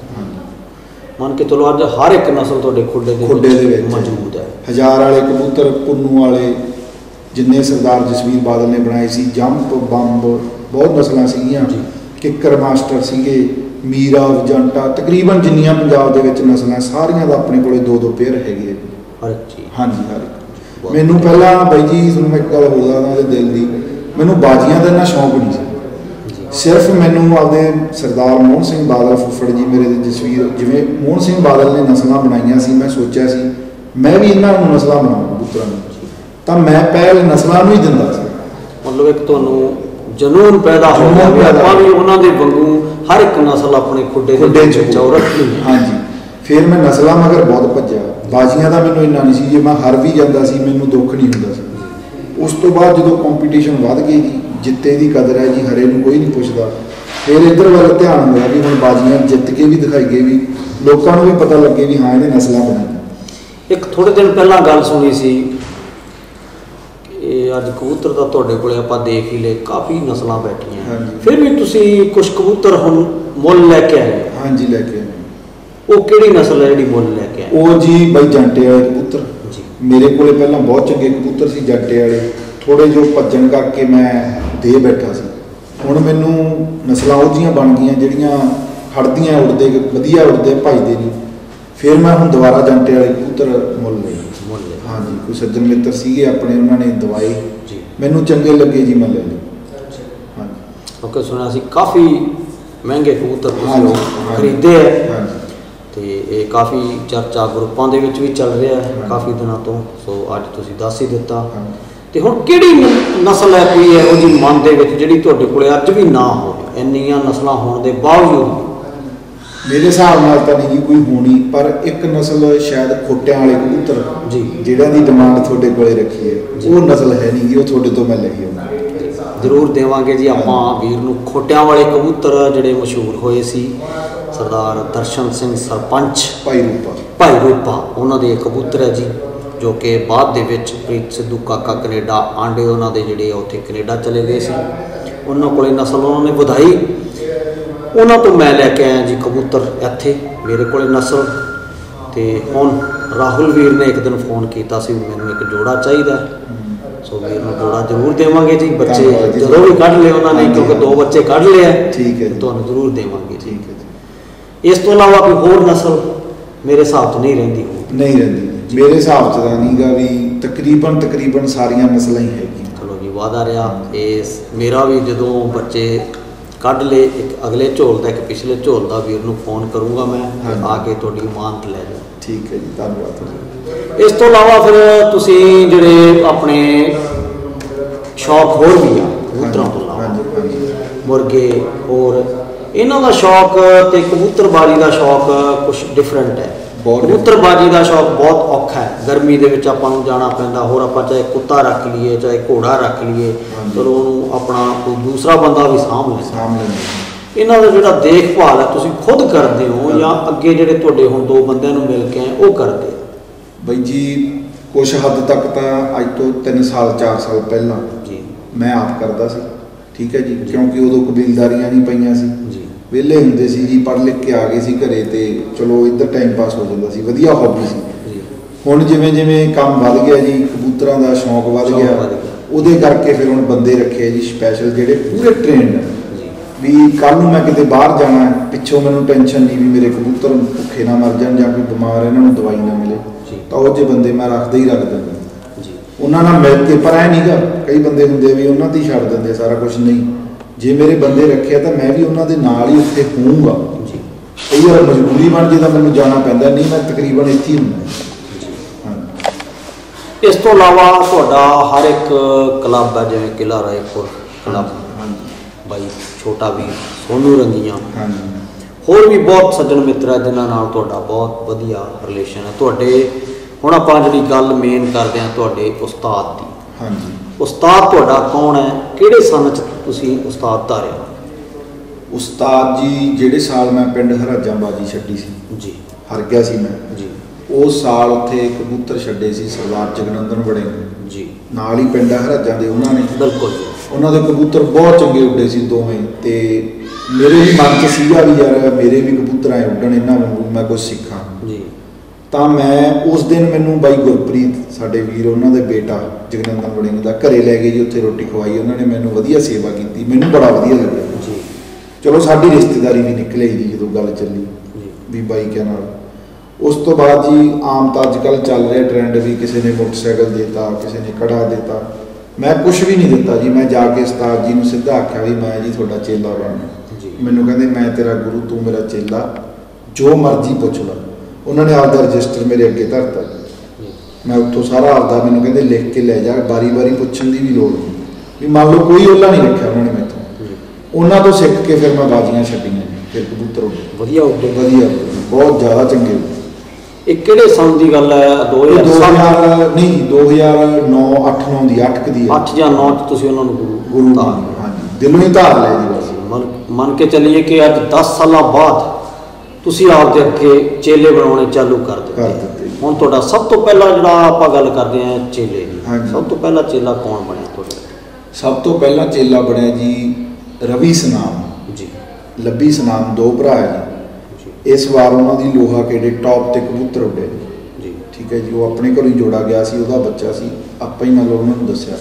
ਮੰਨ ਕੇ ਚਲੋ ਅੱਜ ਹਰ ਇੱਕ ਨਸਲ ਤੁਹਾਡੇ ਖੁੱਡੇ ਦੇ ਵਿੱਚ ਮੌਜੂਦ ਹੈ। 1000 ਵਾਲੇ ਕਬੂਤਰ, ਪੁੰਨੂ ਵਾਲੇ, ਜਿੰਨੇ ਸਰਦਾਰ ਜਸਵੀਰ ਬਾਦਲ ਨੇ ਬਣਾਏ ਸੀ, ਜੰਪ ਬੰਬ, ਬਹੁਤ ਨਸਲਾਂ ਸੀਗੀਆਂ। ਕਿੱਕਰ ਮਾਸਟਰ ਸੀਗੇ, ਮੀਰਾ ਜੰਟਾ, ਤਕਰੀਬਨ ਜਿੰਨੀਆਂ ਪੰਜਾਬ ਦੇ ਵਿੱਚ ਨਸਲਾਂ ਸਾਰੀਆਂ ਦਾ ਆਪਣੇ ਕੋਲੇ 2-2 ਪੇਅਰ ਹੈਗੇ ਹਰ ਚੀਜ਼। ਹਾਂਜੀ, ਹਰ ਇੱਕ। ਮੈਨੂੰ ਪਹਿਲਾਂ ਬਾਈ ਜੀ ਤੁਹਾਨੂੰ ਮੈਂ ਇੱਕ ਗੱਲ ਹੋਰ ਦੱਸਦਾ ਉਹਦੇ ਦਿਲ ਦੀ, ਮੈਨੂੰ ਬਾਜ਼ੀਆਂ ਦਾ ਇੰਨਾ ਸ਼ੌਂਕ ਨਹੀਂ ਸੀ। ਸਿਰਫ ਮੈਨੂੰ ਆਪਦੇ ਸਰਦਾਰ ਮੋਹਨ ਸਿੰਘ ਬਾਦਲ ਫੁੱਫੜ ਜੀ ਮੇਰੇ ਦੇ ਜਸਵੀਰ, ਜਿਵੇਂ ਮੋਹਨ ਸਿੰਘ ਬਾਦਲ ਨੇ ਨਸਲਾਂ ਬਣਾਈਆਂ ਸੀ, ਮੈਂ ਸੋਚਿਆ ਸੀ ਮੈਂ ਵੀ ਇਹਨਾਂ ਨੂੰ ਨਸਲਾਂ ਬਣਾਵਾਂ ਕਬੂਤਰਾਂ ਨੂੰ, ਤਾਂ ਮੈਂ ਪਹਿਲ ਨਸਲਾਂ ਨੂੰ ਹੀ ਦਿੰਦਾ ਸੀ। ਮਤਲਬ ਇੱਕ ਤੁਹਾਨੂੰ ਜਨੂਨ ਪੈਦਾ ਹੋ ਗਿਆ ਵੀ ਆਪਾਂ ਵੀ ਉਹਨਾਂ ਦੇ ਵਾਂਗੂ ਹਰ ਇੱਕ ਨਸਲ ਆਪਣੇ ਖੁੱਡੇ ਦੇ ਵਿੱਚ ਰੱਖੀ। ਹਾਂਜੀ, ਫਿਰ ਮੈਂ ਨਸਲਾਂ ਮਗਰ ਬਹੁਤ ਭੱਜਿਆ। ਬਾਜ਼ੀਆਂ ਦਾ ਮੈਨੂੰ ਇੰਨਾ ਨਹੀਂ ਸੀ, ਜੇ ਮੈਂ ਹਾਰ ਵੀ ਜਾਂਦਾ ਸੀ ਮੈਨੂੰ ਦੁੱਖ ਨਹੀਂ ਹੁੰਦਾ ਸੀ। ਉਸ ਤੋਂ ਬਾਅਦ ਜਦੋਂ ਕੰਪੀਟੀਸ਼ਨ ਵੱਧ ਗਈ ਜੀ, ਜਿੱਤੇ ਦੀ ਕਦਰ ਹੈ ਜੀ, ਹਰੇ ਨੂੰ ਕੋਈ ਨਹੀਂ ਪੁੱਛਦਾ। ਫਿਰ ਇੱਧਰ ਵੱਲ ਧਿਆਨ ਹੋਇਆ ਵੀ ਹੁਣ ਬਾਜ਼ੀਆਂ ਜਿੱਤ ਕੇ ਵੀ ਦਿਖਾਈਏ, ਵੀ ਲੋਕਾਂ ਨੂੰ ਵੀ ਪਤਾ ਲੱਗੇ ਵੀ ਹਾਂ ਇਹਨੇ ਨਸਲਾਂ ਬਣਾਈਆਂ। ਇੱਕ ਥੋੜੇ ਦਿਨ ਪਹਿਲਾਂ ਗੱਲ ਸੁਣੀ ਸੀ, ਇਹ ਅੱਜ ਕਬੂਤਰ ਤਾਂ ਤੁਹਾਡੇ ਕੋਲੇ ਆਪਾਂ ਦੇਖ ਹੀ ਲਏ, ਕਾਫੀ ਨਸਲਾਂ ਬੈਠੀਆਂ, ਫਿਰ ਵੀ ਤੁਸੀਂ ਕੁਝ ਕਬੂਤਰ ਹੁਣ ਮੁੱਲ ਲੈ ਕੇ ਆਏ? ਹਾਂਜੀ, ਲੈ ਕੇ ਆਏ। ਉਹ ਕਿਹੜੀ ਨਸਲ ਹੈ ਜਿਹੜੀ ਮੁੱਲ ਲੈ ਕੇ ਆਏ? ਉਹ ਜੀ ਬਾਈ ਜੰਟੇ ਵਾਲੇ ਕਬੂਤਰ ਜੀ। ਮੇਰੇ ਕੋਲੇ ਪਹਿਲਾਂ ਬਹੁਤ ਚੰਗੇ ਕਬੂਤਰ ਸੀ ਜੰਟੇ ਵਾਲੇ, ਥੋੜੇ ਜੋ ਭੱਜਣ ਕਰਕੇ ਮੈਂ ਦੇ ਬੈਠਾ ਸੀ। ਹੁਣ ਮੈਨੂੰ ਨਸਲਾਂ ਉਹ ਜਿਹੀਆਂ ਬਣ ਗਈਆਂ ਜਿਹੜੀਆਂ ਖੜਦੀਆਂ, ਉੱਡਦੇ ਵਧੀਆ, ਉੱਡਦੇ ਭੱਜਦੇ ਨਹੀਂ। ਫਿਰ ਮੈਂ ਹੁਣ ਦੁਬਾਰਾ ਜੰਟੇ ਵਾਲੇ ਕਬੂਤਰ ਮੁੱਲ ਲਏ। ਹਾਂਜੀ, ਕੋਈ ਸੱਜਣ ਮਿੱਤਰ ਸੀਗੇ ਆਪਣੇ, ਉਹਨਾਂ ਨੇ ਦਵਾਈ ਜੀ, ਮੈਨੂੰ ਚੰਗੇ ਲੱਗੇ ਜੀ, ਮੈਂ ਲੈ ਲਏ। ਹਾਂਜੀ, ਕਿਉਂਕਿ ਸੁਣਿਆ ਸੀ ਕਾਫੀ ਮਹਿੰਗੇ ਕਬੂਤਰ ਤੁਸੀਂ ਖਰੀਦੇ ਹੈ, ਤੇ ਇਹ ਕਾਫੀ ਚਰਚਾ ਗਰੁੱਪਾਂ ਦੇ ਵਿੱਚ ਵੀ ਚੱਲ ਰਿਹਾ ਹੈ ਕਾਫੀ ਦਿਨਾਂ ਤੋਂ। ਸੋ ਅੱਜ ਤੁਸੀਂ ਦੱਸ ਹੀ ਦਿੱਤਾ। ਤੇ ਹੁਣ ਕਿਹੜੀ ਨਸਲ ਹੈ ਕੋਈ ਇਹੋ ਜਿਹੀ ਮਨ ਦੇ ਵਿੱਚ ਜਿਹੜੀ ਤੁਹਾਡੇ ਕੋਲੇ ਅੱਜ ਵੀ ਨਾ ਹੋਵੇ, ਇੰਨੀਆਂ ਨਸਲਾਂ ਹੋਣ ਦੇ ਬਾਵਜੂਦ? ਮੇਰੇ ਹਿਸਾਬ ਨਾਲ ਤਾਂ ਨਹੀਂ ਜੀ ਕੋਈ ਹੋਣੀ, ਪਰ ਇੱਕ ਨਸਲ ਸ਼ਾਇਦ ਖੋਟਿਆਂ ਵਾਲੇ ਕਬੂਤਰ ਜੀ, ਜਿਹੜਿਆਂ ਦੀ ਡਿਮਾਂਡ ਤੁਹਾਡੇ ਕੋਲੇ ਰੱਖੀ ਹੈ, ਉਹ ਨਸਲ ਹੈ ਨਹੀਂ ਜੀ, ਉਹ ਤੁਹਾਡੇ ਤੋਂ ਮੈਂ ਲਈ ਹੈ। ਜ਼ਰੂਰ ਦੇਵਾਂਗੇ ਜੀ ਆਪਾਂ ਵੀਰ ਨੂੰ। ਖੋਟਿਆਂ ਵਾਲੇ ਕਬੂਤਰ ਜਿਹੜੇ ਮਸ਼ਹੂਰ ਹੋਏ ਸੀ, ਸਰਦਾਰ ਦਰਸ਼ਨ ਸਿੰਘ ਸਰਪੰਚ ਭਾਈ ਰੂਪਾ, ਉਹਨਾਂ ਦੇ ਕਬੂਤਰ ਹੈ ਜੀ, ਜੋ ਕਿ ਬਾਅਦ ਦੇ ਵਿੱਚ ਪ੍ਰੀਤ ਸਿੱਧੂ ਕਾਕਾ ਕੈਨੇਡਾ ਆਂਡੇ ਉਹਨਾਂ ਦੇ ਜਿਹੜੇ ਉੱਥੇ ਕੈਨੇਡਾ ਚਲੇ ਗਏ ਸੀ, ਉਹਨਾਂ ਕੋਲੇ ਨਸਲ ਉਹਨਾਂ ਨੇ ਵਧਾਈ। ਉਹਨਾਂ ਤੋਂ ਮੈਂ ਲੈ ਕੇ ਆਇਆ ਜੀ ਕਬੂਤਰ ਇੱਥੇ ਮੇਰੇ ਕੋਲੇ ਨਸਲ। ਤੇ ਹੁਣ ਰਾਹੁਲ ਵੀਰ ਨੇ ਇੱਕ ਦਿਨ ਫੋਨ ਕੀਤਾ ਸੀ, ਮੈਨੂੰ ਇੱਕ ਜੋੜਾ ਚਾਹੀਦਾ। ਸੋ ਵੀਰ ਨੂੰ ਜੋੜਾ ਜ਼ਰੂਰ ਦੇਵਾਂਗੇ ਜੀ। ਬੱਚੇ ਜਦੋਂ ਵੀ ਕੱਢ ਲਏ ਉਹਨਾਂ ਨੇ, ਕਿਉਂਕਿ 2 ਬੱਚੇ ਕੱਢ ਲਏ ਆ, ਠੀਕ ਹੈ, ਤੁਹਾਨੂੰ ਜ਼ਰੂਰ ਦੇਵਾਂਗੇ। ਠੀਕ ਹੈ ਜੀ। ਇਸ ਤੋਂ ਇਲਾਵਾ ਕੋਈ ਹੋਰ ਨਸਲ ਮੇਰੇ ਹਿਸਾਬ 'ਚ ਨਹੀਂ ਰਹਿੰਦੀ? ਨਹੀਂ ਰਹਿੰਦੀ ਮੇਰੇ ਹਿਸਾਬ 'ਚ ਤਾਂ ਨਹੀਂਗਾ, ਵੀ ਤਕਰੀਬਨ ਸਾਰੀਆਂ ਨਸਲਾਂ ਹੀ ਹੈਗੀਆਂ। ਚਲੋ ਜੀ, ਵਾਅਦਾ ਰਿਹਾ। ਇਸ ਮੇਰਾ ਵੀ ਜਦੋਂ ਬੱਚੇ ਕੱਢ ਲਏ, ਇੱਕ ਅਗਲੇ ਝੋਲ ਦਾ ਇੱਕ ਪਿਛਲੇ ਝੋਲ ਦਾ, ਵੀਰ ਨੂੰ ਫੋਨ ਕਰੂੰਗਾ ਮੈਂ, ਆ ਕੇ ਤੁਹਾਡੀ ਮਾਨਤ ਲੈ ਜਾ। ਠੀਕ ਹੈ ਜੀ, ਧੰਨਵਾਦ। ਇਸ ਤੋਂ ਇਲਾਵਾ ਫਿਰ ਤੁਸੀਂ ਜਿਹੜੇ ਆਪਣੇ ਸ਼ੌਕ ਹੋਰ ਵੀ ਆ ਕਬੂਤਰਾਂ ਤੋਂ ਇਲਾਵਾ, ਮੁਰਗੇ ਹੋਰ ਇਹਨਾਂ ਦਾ ਸ਼ੌਕ ਤੇ ਕਬੂਤਰਬਾਜੀ ਦਾ ਸ਼ੌਕ ਕੁਝ ਡਿਫਰੈਂਟ ਹੈ। ਬਹੁਤ ਕਬੂਤਰਬਾਜੀ ਦਾ ਸ਼ੌਕ ਬਹੁਤ ਔਖਾ ਹੈ, ਗਰਮੀ ਦੇ ਵਿੱਚ ਆਪਾਂ ਨੂੰ ਜਾਣਾ ਪੈਂਦਾ। ਹੋਰ ਆਪਾਂ ਚਾਹੇ ਕੁੱਤਾ ਰੱਖ ਲਈਏ ਚਾਹੇ ਘੋੜਾ ਰੱਖ ਲਈਏ, ਚਲੋ ਉਹਨੂੰ ਆਪਣਾ ਕੋਈ ਦੂਸਰਾ ਬੰਦਾ ਵੀ ਸਾਂਭ ਲੈਂਦਾ। ਇਹਨਾਂ ਦਾ ਜਿਹੜਾ ਦੇਖਭਾਲ ਹੈ ਤੁਸੀਂ ਖੁਦ ਕਰਦੇ ਹੋ ਜਾਂ ਅੱਗੇ ਜਿਹੜੇ ਤੁਹਾਡੇ ਹੁਣ 2 ਬੰਦਿਆਂ ਨੂੰ ਮਿਲ ਕੇ ਆਏ ਉਹ ਕਰਦੇ ਆ? ਬਈ ਜੀ ਕੁਛ ਹੱਦ ਤੱਕ ਤਾਂ ਅੱਜ ਤੋਂ 3 ਸਾਲ 4 ਸਾਲ ਪਹਿਲਾਂ ਜੀ ਮੈਂ ਆਪ ਕਰਦਾ ਸੀ, ਠੀਕ ਹੈ ਜੀ, ਕਿਉਂਕਿ ਉਦੋਂ ਕਬੀਲਦਾਰੀਆਂ ਨਹੀਂ ਪਈਆਂ ਸੀ, ਜੀ ਵਿਹਲੇ ਹੁੰਦੇ ਸੀ ਜੀ, ਪੜ੍ਹ ਲਿਖ ਕੇ ਆ ਗਏ ਸੀ ਘਰੇ ਤੇ ਚਲੋ ਇੱਧਰ ਟਾਈਮ ਪਾਸ ਹੋ ਜਾਂਦਾ ਸੀ, ਵਧੀਆ ਹੌਬੀ ਸੀ। ਹੁਣ ਜਿਵੇਂ ਜਿਵੇਂ ਕੰਮ ਵੱਧ ਗਿਆ ਜੀ, ਕਬੂਤਰਾਂ ਦਾ ਸ਼ੌਂਕ ਵੱਧ ਗਿਆ, ਉਹਦੇ ਕਰਕੇ ਫਿਰ ਹੁਣ ਬੰਦੇ ਰੱਖੇ ਜੀ ਸਪੈਸ਼ਲ ਜਿਹੜੇ ਪੂਰੇ ਟ੍ਰੇਨਡ ਵੀ ਕੱਲ੍ਹ ਨੂੰ ਮੈਂ ਕਿਤੇ ਬਾਹਰ ਜਾਣਾ, ਪਿੱਛੋਂ ਮੈਨੂੰ ਟੈਨਸ਼ਨ ਨਹੀਂ ਵੀ ਮੇਰੇ ਕਬੂਤਰ ਭੁੱਖੇ ਨਾ ਮਰ ਜਾਣ ਜਾਂ ਕੋਈ ਬਿਮਾਰ ਇਹਨਾਂ ਨੂੰ ਦਵਾਈ ਨਾ ਮਿਲੇ, ਤਾਂ ਉਹ ਜਿਹੇ ਬੰਦੇ ਮੈਂ ਰੱਖਦਾ ਹੀ ਰੱਖ ਦਿੰਦਾ ਉਹਨਾਂ ਨਾਲ ਮਿਲ ਕੇ। ਪਰ ਐ ਨਹੀਂਗਾ, ਕਈ ਬੰਦੇ ਹੁੰਦੇ ਵੀ ਉਹਨਾਂ 'ਤੇ ਹੀ ਛੱਡ ਦਿੰਦੇ ਸਾਰਾ ਕੁਝ। ਨਹੀਂ, ਜੇ ਮੇਰੇ ਬੰਦੇ ਰੱਖਿਆ ਤਾਂ ਮੈਂ ਵੀ ਉਹਨਾਂ ਦੇ ਨਾਲ ਹੀ ਉੱਥੇ ਹੋਊਂਗਾ। ਕਈ ਵਾਰ ਮਜਬੂਰੀ ਬਣ ਜੇ ਤਾਂ ਮੈਨੂੰ ਜਾਣਾ ਪੈਂਦਾ, ਨਹੀਂ ਮੈਂ ਤਕਰੀਬਨ ਇੱਥੇ ਹੀ ਹੁੰਦਾ। ਇਸ ਤੋਂ ਇਲਾਵਾ ਤੁਹਾਡਾ ਹਰ ਇੱਕ ਕਲੱਬ ਹੈ, ਜਿਵੇਂ ਕਿਲ੍ਹਾ ਰਾਏਪੁਰ ਕਲੱਬ, ਬਾਈ ਛੋਟਾ ਵੀਰ, ਸੋਨੂ ਰੰਗੀਆਂ, ਹੋਰ ਵੀ ਬਹੁਤ ਸੱਜਣ ਮਿੱਤਰ ਹੈ ਜਿਨ੍ਹਾਂ ਨਾਲ ਤੁਹਾਡਾ ਬਹੁਤ ਵਧੀਆ ਰਿਲੇਸ਼ਨ ਹੈ। ਤੁਹਾਡੇ ਹੁਣ ਆਪਾਂ ਜਿਹੜੀ ਗੱਲ ਮੇਨ ਕਰਦੇ ਹਾਂ ਤੁਹਾਡੇ ਉਸਤਾਦ ਦੀ। ਹਾਂਜੀ, ਉਸਤਾਦ ਤੁਹਾਡਾ ਕੌਣ ਹੈ? ਕਿਹੜੇ ਸਨ 'ਚ ਤੁਸੀਂ ਉਸਤਾਦ ਧਾਰਿਆ? ਉਸਤਾਦ ਜੀ ਜਿਹੜੇ ਸਾਲ ਮੈਂ ਪਿੰਡ ਹਰਾਜਾਂਬਾਜੀ ਛੱਡੀ ਸੀ ਜੀ, ਹਰ ਗਿਆ ਸੀ ਮੈਂ ਜੀ, ਉਸ ਸਾਲ ਉੱਥੇ ਕਬੂਤਰ ਛੱਡੇ ਸੀ ਸਰਦਾਰ ਜਗਨੰਦਨ ਬੜੇ ਜੀ, ਨਾਲ ਹੀ ਪਿੰਡ ਹਰਾਜਾਂ ਦੇ ਉਹਨਾਂ ਨੇ। ਬਿਲਕੁਲ, ਉਹਨਾਂ ਦੇ ਕਬੂਤਰ ਬਹੁਤ ਚੰਗੇ ਉੱਡੇ ਸੀ ਦੋਵੇਂ, ਤੇ ਮੇਰੇ ਵੀ ਮਨ 'ਚ ਸੀਗਾ ਵੀ ਯਾਰ ਮੇਰੇ ਵੀ ਕਬੂਤਰ ਆਏ ਉੱਡਣ, ਇਹਨਾਂ ਵਾਂਗੂ ਮੈਂ ਕੁਛ ਸਿੱਖਾਂ ਜੀ। ਤਾਂ ਮੈਂ ਉਸ ਦਿਨ ਮੈਨੂੰ ਬਾਈ ਗੁਰਪ੍ਰੀਤ ਸਾਡੇ ਵੀਰ, ਉਹਨਾਂ ਦੇ ਬੇਟਾ ਜਗਨੰਦਨ ਵੜਿੰਗ ਦਾ ਘਰੇ ਲੈ ਗਏ ਜੀ, ਉੱਥੇ ਰੋਟੀ ਖਵਾਈ ਉਹਨਾਂ ਨੇ, ਮੈਨੂੰ ਵਧੀਆ ਸੇਵਾ ਕੀਤੀ, ਮੈਨੂੰ ਬੜਾ ਵਧੀਆ ਲੱਗਿਆ ਜੀ। ਚਲੋ ਸਾਡੀ ਰਿਸ਼ਤੇਦਾਰੀ ਵੀ ਨਿਕਲੇ ਜੀ ਜਦੋਂ ਗੱਲ ਚੱਲੀ ਵੀ ਬਾਈ ਕੇ ਨਾਲ। ਉਸ ਤੋਂ ਬਾਅਦ ਜੀ ਆਮ ਤਾਂ ਅੱਜ ਕੱਲ੍ਹ ਚੱਲ ਰਿਹਾ ਟ੍ਰੈਂਡ ਵੀ ਕਿਸੇ ਨੇ ਮੋਟਰਸਾਈਕਲ ਦੇਤਾ, ਕਿਸੇ ਨੇ ਕੜਾ ਦੇਤਾ, ਮੈਂ ਕੁਛ ਵੀ ਨਹੀਂ ਦਿੱਤਾ ਜੀ। ਮੈਂ ਜਾ ਕੇ ਉਸਤਾਦ ਜੀ ਨੂੰ ਸਿੱਧਾ ਆਖਿਆ ਵੀ ਮੈਂ ਜੀ ਤੁਹਾਡਾ ਚੇਲਾ ਬਣਨਾ। ਮੈਨੂੰ ਕਹਿੰਦੇ ਮੈਂ ਤੇਰਾ ਗੁਰੂ, ਤੂੰ ਮੇਰਾ ਚੇਲਾ, ਜੋ ਮਰਜ਼ੀ ਪੁੱਛ ਲੈ। ਉਹਨਾਂ ਨੇ ਆਪਦਾ ਰਜਿਸਟਰ ਮੇਰੇ ਅੱਗੇ ਧਰਤਾ, ਮੈਂ ਉੱਥੋਂ ਸਾਰਾ ਆਪਦਾ, ਮੈਨੂੰ ਕਹਿੰਦੇ ਲਿਖ ਕੇ ਲੈ ਜਾ, ਵਾਰੀ ਵਾਰੀ ਪੁੱਛਣ ਦੀ ਵੀ ਲੋੜ ਨਹੀਂ ਵੀ ਮੰਨ ਲਓ ਕੋਈ ਓਲਾ ਨਹੀਂ ਰੱਖਿਆ ਉਹਨਾਂ ਨੇ ਮੈਥੋਂ। ਉਹਨਾਂ ਤੋਂ ਸਿੱਖ ਕੇ ਫਿਰ ਮੈਂ ਬਾਜ਼ੀਆਂ ਛੱਡੀਆਂ, ਫਿਰ ਕਬੂਤਰ ਵਧੀਆ ਉੱਡੇ, ਵਧੀਆ ਬਹੁਤ ਜ਼ਿਆਦਾ ਚੰਗੇ। ਇਹ ਕਿਹੜੇ ਸਾਲ ਦੀ ਗੱਲ ਹੈ? 2000 ਨਹੀਂ 2009 8-9 ਦੀ 8 ਦੀ 8 ਜਾਂ 9 'ਚ ਤੁਸੀਂ ਉਹਨਾਂ ਨੂੰ ਗੁਰੂ ਹਾਂਜੀ ਦਿਲੋਂ ਹੀ ਧਾਰ ਲਿਆ ਜੀ। ਬਸ ਮੰਨ ਕੇ ਚੱਲੀਏ ਕਿ ਅੱਜ 10 ਸਾਲਾਂ ਬਾਅਦ ਤੁਸੀਂ ਆਪਦੇ ਅੱਗੇ ਚੇਲੇ ਬਣਾਉਣੇ ਚਾਲੂ ਕਰ ਦਿੱਤੇ। ਹੁਣ ਤੁਹਾਡਾ ਸਭ ਤੋਂ ਪਹਿਲਾਂ ਜਿਹੜਾ ਆਪਾਂ ਗੱਲ ਕਰਦੇ ਹਾਂ ਚੇਲੇ ਦੀ, ਸਭ ਤੋਂ ਪਹਿਲਾਂ ਚੇਲਾ ਕੌਣ ਬਣਿਆ ਤੁਹਾਡਾ? ਸਭ ਤੋਂ ਪਹਿਲਾਂ ਚੇਲਾ ਬਣਿਆ ਜੀ ਰਵੀ ਸਨਾਮ ਜੀ, ਲੱਭੀ ਸਨਾਮ, 2 ਭਰਾ ਹੈ ਜੀ। ਇਸ ਵਾਰ ਉਹਨਾਂ ਦੀ ਲੋਹਾ ਕਿਹੜੇ ਟੌਪ ਤੇ ਕਬੂਤਰ ਉੱਡੇ ਜੀ, ਠੀਕ ਹੈ ਜੀ। ਉਹ ਆਪਣੇ ਘਰੋਂ ਹੀ ਜੋੜਾ ਗਿਆ ਸੀ, ਉਹਦਾ ਬੱਚਾ ਸੀ, ਆਪਾਂ ਹੀ ਮਤਲਬ ਉਹਨਾਂ ਨੂੰ ਦੱਸਿਆ।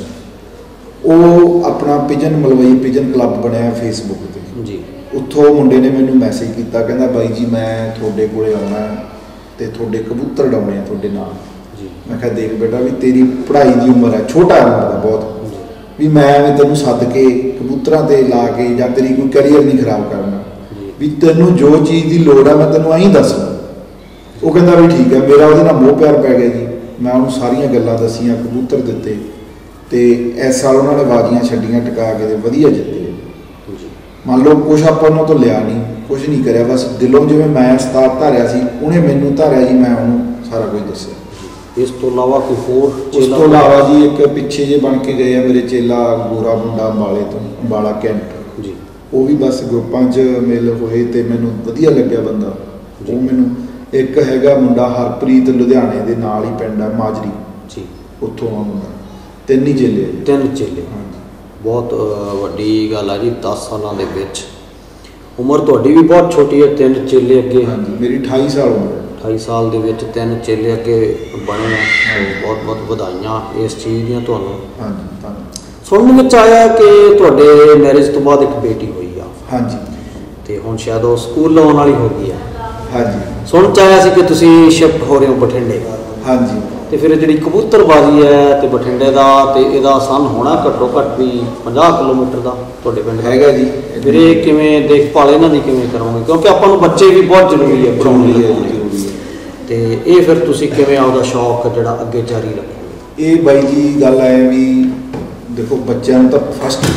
ਉਹ ਆਪਣਾ ਪਿਜਨ ਮਲਵਈ ਪਿਜਨ ਕਲੱਬ ਬਣਿਆ ਫੇਸਬੁੱਕ ਤੇ ਜੀ। ਉੱਥੋਂ ਮੁੰਡੇ ਨੇ ਮੈਨੂੰ ਮੈਸੇਜ ਕੀਤਾ, ਕਹਿੰਦਾ ਬਾਈ ਜੀ ਮੈਂ ਤੁਹਾਡੇ ਕੋਲੇ ਆਉਣਾ ਤੇ ਤੁਹਾਡੇ ਕਬੂਤਰ ਉਡਾਉਣੇ ਆ ਤੁਹਾਡੇ ਨਾਲ ਜੀ। ਮੈਂ ਕਿਹਾ ਦੇਖ ਬੇਟਾ ਵੀ ਤੇਰੀ ਪੜ੍ਹਾਈ ਦੀ ਉਮਰ ਹੈ, ਛੋਟਾ ਉਮਰ ਦਾ ਬਹੁਤ, ਵੀ ਮੈਂ ਵੀ ਤੈਨੂੰ ਸੱਦ ਕੇ ਕਬੂਤਰਾਂ ਤੇ ਲਾ ਕੇ ਜਾਂ ਤੇਰੀ ਕੋਈ ਕੈਰੀਅਰ ਨਹੀਂ ਖਰਾਬ ਕਰਨਾ, ਵੀ ਤੈਨੂੰ ਜੋ ਚੀਜ਼ ਦੀ ਲੋੜ ਹੈ ਮੈਂ ਤੈਨੂੰ ਐਂ ਦੱਸਣਾ। ਉਹ ਕਹਿੰਦਾ ਵੀ ਠੀਕ ਹੈ। ਮੇਰਾ ਉਹਦੇ ਨਾਲ ਮੋਹ ਪਿਆਰ ਪੈ ਗਿਆ ਜੀ। ਮੈਂ ਉਹਨੂੰ ਸਾਰੀਆਂ ਗੱਲਾਂ ਦੱਸੀਆਂ, ਕਬੂਤਰ ਦਿੱਤੇ, ਤੇ ਇਸ ਸਾਲ ਉਹਨਾਂ ਨੇ ਬਾਜ਼ੀਆਂ ਛੱਡੀਆਂ ਟਿਕਾ ਕੇ ਤੇ ਵਧੀਆ ਜਿੱਤੇ। ਮੰਨ ਲਓ ਕੁਛ ਆਪਾਂ ਉਹਨਾਂ ਤੋਂ ਲਿਆ ਨਹੀਂ, ਕੁਛ ਨਹੀਂ ਕਰਿਆ, ਬਸ ਦਿਲੋਂ ਜਿਵੇਂ ਮੈਂ ਉਸਤਾਦ ਧਾਰਿਆ ਸੀ ਉਹਨੇ ਮੈਨੂੰ ਧਾਰਿਆ ਜੀ, ਮੈਂ ਉਹਨੂੰ ਸਾਰਾ ਕੁਝ ਦੱਸਿਆ। ਇਸ ਤੋਂ ਇਲਾਵਾ ਕੋਈ ਹੋਰ? ਉਸ ਤੋਂ ਇਲਾਵਾ ਜੀ ਇੱਕ ਪਿੱਛੇ ਜੇ ਬਣ ਕੇ ਗਏ ਆ ਮੇਰੇ ਚੇਲਾ ਗੋਰਾ ਮੁੰਡਾ ਅੰਬਾਲੇ ਤੋਂ, ਅੰਬਾਲਾ ਕੈਂਟ ਜੀ। ਉਹ ਵੀ ਬਸ ਗਰੁੱਪਾਂ 'ਚ ਮਿਲ ਹੋਏ ਤੇ ਮੈਨੂੰ ਵਧੀਆ ਲੱਗਿਆ ਬੰਦਾ ਉਹ ਮੈਨੂੰ। ਇੱਕ ਹੈਗਾ ਮੁੰਡਾ ਹਰਪ੍ਰੀਤ, ਲੁਧਿਆਣੇ ਦੇ ਨਾਲ ਹੀ ਪਿੰਡ ਆ ਮਾਜਰੀ ਜੀ, ਉੱਥੋਂ ਆ ਮੁੰਡਾ। 3 ਹੀ ਚੇਲੇ, 3 ਚੇਲੇ। ਬਹੁਤ ਵੱਡੀ ਗੱਲ ਆ ਜੀ। 10 ਸਾਲਾਂ ਦੇ ਵਿੱਚ ਉਮਰ ਤੁਹਾਡੀ ਵੀ ਬਹੁਤ ਛੋਟੀ ਹੈ, 3 ਚੇਲੇ ਅੱਗੇ। ਹਾਂਜੀ, ਮੇਰੀ 28 ਸਾਲ ਉਮਰ। 28 ਸਾਲ ਦੇ ਵਿੱਚ 3 ਚੇਲੇ ਅੱਗੇ ਬਣੇ ਆ। ਬਹੁਤ ਬਹੁਤ ਵਧਾਈਆਂ ਇਸ ਚੀਜ਼ ਦੀਆਂ ਤੁਹਾਨੂੰ। ਹਾਂਜੀ, ਧੰਨਵਾਦ। ਸੁਣਨ ਵਿੱਚ ਆਇਆ ਕਿ ਤੁਹਾਡੇ ਮੈਰਿਜ ਤੋਂ ਬਾਅਦ ਇੱਕ ਬੇਟੀ ਹੋਈ ਆ? ਹਾਂਜੀ, ਤੇ ਹੁਣ ਸ਼ਾਇਦ ਉਹ ਸਕੂਲ ਲਾਉਣ ਵਾਲੀ ਹੋ ਗਈ ਆ? ਹਾਂਜੀ। ਸੁਣਨ 'ਚ ਆਇਆ ਸੀ ਕਿ ਤੁਸੀਂ ਸ਼ਿਫਟ ਹੋ ਰਹੇ ਹੋ ਬਠਿੰਡੇ? ਹਾਂਜੀ। ਤੇ ਫਿਰ ਜਿਹੜੀ ਕਬੂਤਰਬਾਜ਼ੀ ਹੈ ਤੇ ਬਠਿੰਡੇ ਦਾ ਤੇ ਇਹਦਾ ਸਨ ਹੋਣਾ ਘੱਟੋ ਘੱਟ ਵੀ 50 ਕਿਲੋਮੀਟਰ ਦਾ ਤੁਹਾਡੇ ਪਿੰਡ ਹੈਗਾ ਜੀ। ਫਿਰ ਇਹ ਕਿਵੇਂ ਦੇਖਭਾਲ ਇਹਨਾਂ ਦੀ ਕਿਵੇਂ ਕਰੋਗੇ? ਕਿਉਂਕਿ ਆਪਾਂ ਨੂੰ ਬੱਚੇ ਵੀ ਬਹੁਤ ਜ਼ਰੂਰੀ ਹੈ, ਜ਼ਰੂਰੀ ਹੈ। ਤੇ ਇਹ ਫਿਰ ਤੁਸੀਂ ਕਿਵੇਂ ਆਪਦਾ ਸ਼ੌਕ ਜਿਹੜਾ ਅੱਗੇ ਜਾਰੀ ਰੱਖੋਗੇ? ਇਹ ਬਾਈ ਜੀ ਗੱਲ ਹੈ ਵੀ ਦੇਖੋ ਬੱਚਿਆਂ ਨੂੰ ਤਾਂ ਫਸਟ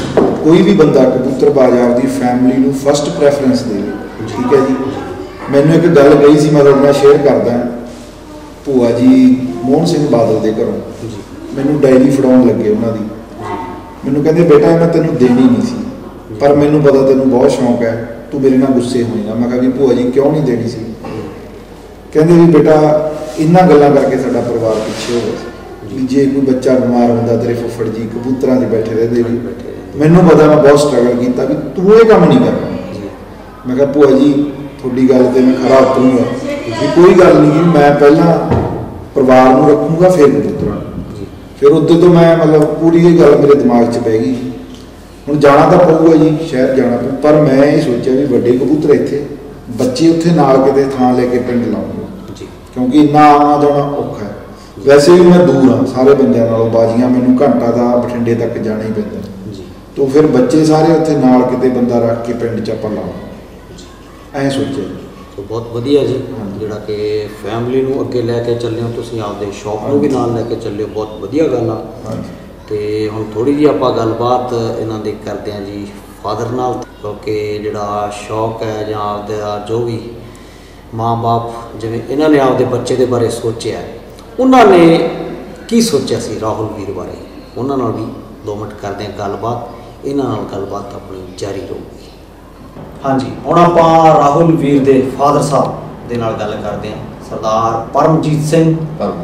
ਕੋਈ ਵੀ ਬੰਦਾ ਕਬੂਤਰਬਾਜ਼ ਆਪਦੀ ਫੈਮਿਲੀ ਨੂੰ ਫਸਟ ਪ੍ਰੈਫਰੈਂਸ ਦੇਵੇ। ਠੀਕ ਹੈ ਜੀ। ਮੈਨੂੰ ਇੱਕ ਗੱਲ ਕਹੀ ਸੀ, ਮੈਂ ਤੁਹਾਡੇ ਨਾਲ ਸ਼ੇਅਰ ਕਰਦਾ। ਭੂਆ ਜੀ ਮੋਹਨ ਸਿੰਘ ਬਾਦਲ ਦੇ ਘਰੋਂ ਮੈਨੂੰ ਡਾਇਰੀ ਫੜਾਉਣ ਲੱਗੇ ਉਹਨਾਂ ਦੀ। ਮੈਨੂੰ ਕਹਿੰਦੇ ਬੇਟਾ ਮੈਂ ਤੈਨੂੰ ਦੇਣੀ ਨਹੀਂ ਸੀ, ਪਰ ਮੈਨੂੰ ਪਤਾ ਤੈਨੂੰ ਬਹੁਤ ਸ਼ੌਂਕ ਹੈ, ਤੂੰ ਮੇਰੇ ਨਾਲ ਗੁੱਸੇ ਹੋਏਗਾ। ਮੈਂ ਕਿਹਾ ਵੀ ਭੂਆ ਜੀ ਕਿਉਂ ਨਹੀਂ ਦੇਣੀ ਸੀ? ਕਹਿੰਦੇ ਵੀ ਬੇਟਾ ਇਹਨਾਂ ਗੱਲਾਂ ਕਰਕੇ ਸਾਡਾ ਪਰਿਵਾਰ ਪਿੱਛੇ ਹੋ ਗਿਆ ਸੀ ਵੀ ਜੇ ਕੋਈ ਬੱਚਾ ਬਿਮਾਰ ਹੁੰਦਾ ਤੇਰੇ ਫੁੱਫੜ ਜੀ ਕਬੂਤਰਾਂ 'ਤੇ ਬੈਠੇ ਰਹਿੰਦੇ ਵੀ। ਮੈਨੂੰ ਪਤਾ ਮੈਂ ਬਹੁਤ ਸਟਰਗਲ ਕੀਤਾ ਵੀ ਤੂੰ ਇਹ ਕੰਮ ਨਹੀਂ ਕਰਨਾ। ਮੈਂ ਕਿਹਾ ਭੂਆ ਜੀ ਤੁਹਾਡੀ ਗੱਲ 'ਤੇ ਮੈਂ ਖਰਾ ਉਤਰੂੰਗਾ ਵੀ ਕੋਈ ਗੱਲ ਨਹੀਂ, ਮੈਂ ਪਹਿਲਾਂ ਪਰਿਵਾਰ ਨੂੰ ਰੱਖੂੰਗਾ ਫਿਰ ਕਬੂਤਰਾਂ। ਫਿਰ ਉੱਤੇ ਤੋਂ ਮੈਂ ਮਤਲਬ ਪੂਰੀ ਇਹ ਗੱਲ ਮੇਰੇ ਦਿਮਾਗ 'ਚ ਪੈ ਗਈ। ਹੁਣ ਜਾਣਾ ਤਾਂ ਪਊਗਾ ਜੀ, ਸ਼ਹਿਰ ਜਾਣਾ ਪਊ, ਪਰ ਮੈਂ ਇਹ ਸੋਚਿਆ ਵੀ ਵੱਡੇ ਕਬੂਤਰ ਇੱਥੇ, ਬੱਚੇ ਉੱਥੇ ਨਾਲ ਕਿਤੇ ਥਾਂ ਲੈ ਕੇ ਪਿੰਡ ਲਾਉਂਗਾ, ਕਿਉਂਕਿ ਇੰਨਾ ਆਉਣਾ ਜਾਣਾ ਔਖਾ ਹੈ। ਵੈਸੇ ਵੀ ਮੈਂ ਦੂਰ ਹਾਂ ਸਾਰੇ ਬੰਦਿਆਂ ਨਾਲੋਂ, ਬਾਜੀਆਂ ਮੈਨੂੰ ਘੰਟਾ ਦਾ ਬਠਿੰਡੇ ਤੱਕ ਜਾਣਾ ਹੀ ਪੈਂਦਾ ਤੋਂ ਫਿਰ ਬੱਚੇ ਸਾਰੇ ਉੱਥੇ ਨਾਲ ਕਿਤੇ ਬੰਦਾ ਰੱਖ ਕੇ ਪਿੰਡ 'ਚ ਆਪਾਂ ਲਾਵਾਂ, ਐਂ ਸੋਚਿਆ। ਬਹੁਤ ਵਧੀਆ ਜੀ, ਜਿਹੜਾ ਕਿ ਫੈਮਿਲੀ ਨੂੰ ਅੱਗੇ ਲੈ ਕੇ ਚੱਲੇ ਹੋ ਤੁਸੀਂ, ਆਪਦੇ ਸ਼ੌਕ ਨੂੰ ਵੀ ਨਾਲ ਲੈ ਕੇ ਚੱਲੇ ਹੋ, ਬਹੁਤ ਵਧੀਆ ਗੱਲ ਆ। ਤੇ ਹੁਣ ਥੋੜ੍ਹੀ ਜਿਹੀ ਆਪਾਂ ਗੱਲਬਾਤ ਇਹਨਾਂ ਦੇ ਕਰਦੇ ਹਾਂ ਜੀ ਫਾਦਰ ਨਾਲ, ਕਿਉਂਕਿ ਜਿਹੜਾ ਸ਼ੌਕ ਹੈ ਜਾਂ ਆਪਦਾ ਜੋ ਵੀ ਮਾਂ-ਬਾਪ ਜਿਵੇਂ ਇਹਨਾਂ ਨੇ ਆਪਦੇ ਬੱਚੇ ਦੇ ਬਾਰੇ ਸੋਚਿਆ, ਉਹਨਾਂ ਨੇ ਕੀ ਸੋਚਿਆ ਸੀ ਰਾਹੁਲ ਵੀਰ ਬਾਰੇ, ਉਹਨਾਂ ਨਾਲ ਵੀ 2 ਮਿੰਟ ਕਰਦੇ ਹਾਂ ਗੱਲਬਾਤ, ਇਹਨਾਂ ਨਾਲ ਗੱਲਬਾਤ ਆਪਣੀ ਜਾਰੀ ਰਹੂਗੀ। ਹਾਂਜੀ, ਹੁਣ ਆਪਾਂ ਰਾਹੁਲ ਵੀਰ ਦੇ ਫਾਦਰ ਸਾਹਿਬ ਦੇ ਨਾਲ ਗੱਲ ਕਰਦੇ ਹਾਂ, ਸਰਦਾਰ ਪਰਮਜੀਤ ਸਿੰਘ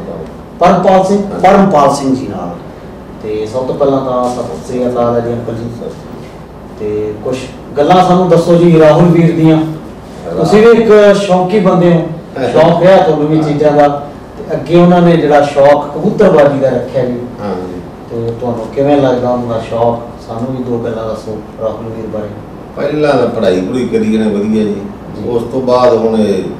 ਪਰਮਪਾਲ ਸਿੰਘ ਜੀ ਨਾਲ। ਤੇ ਸਭ ਤੋਂ ਪਹਿਲਾਂ ਤਾਂ ਸਤਿ ਸ੍ਰੀ ਅਕਾਲ ਹੈ ਜੀ ਅੰਕਲ ਜੀ। ਤੇ ਕੁਝ ਗੱਲਾਂ ਸਾਨੂੰ ਦੱਸੋ ਜੀ ਰਾਹੁਲ ਵੀਰ ਦੀਆਂ। ਤੁਸੀਂ ਵੀ ਇੱਕ ਸ਼ੌਂਕੀ ਬੰਦੇ ਹੋ, ਸ਼ੌਂਕ ਰਿਹਾ ਤੁਹਾਨੂੰ ਵੀ ਚੀਜ਼ਾਂ ਦਾ, ਤੇ ਅੱਗੇ ਉਹਨਾਂ ਨੇ ਜਿਹੜਾ ਸ਼ੌਕ ਕਬੂਤਰਬਾਜੀ ਦਾ ਰੱਖਿਆ ਜੀ, ਤੇ ਤੁਹਾਨੂੰ ਕਿਵੇਂ ਲੱਗਦਾ ਉਹਨਾਂ ਦਾ ਸ਼ੌਕ? ਸਾਨੂੰ ਵੀ 2 ਗੱਲਾਂ ਦੱਸੋ ਰਾਹੁਲ ਵੀਰ ਬਾਰੇ। ਪਹਿਲਾਂ ਤਾਂ ਪੜ੍ਹਾਈ ਪੜ੍ਹੂਈ ਕਰੀ ਜਾਣੇ ਵਧੀਆ ਜੀ, ਉਸ ਤੋਂ ਬਾਅਦ ਹੁਣ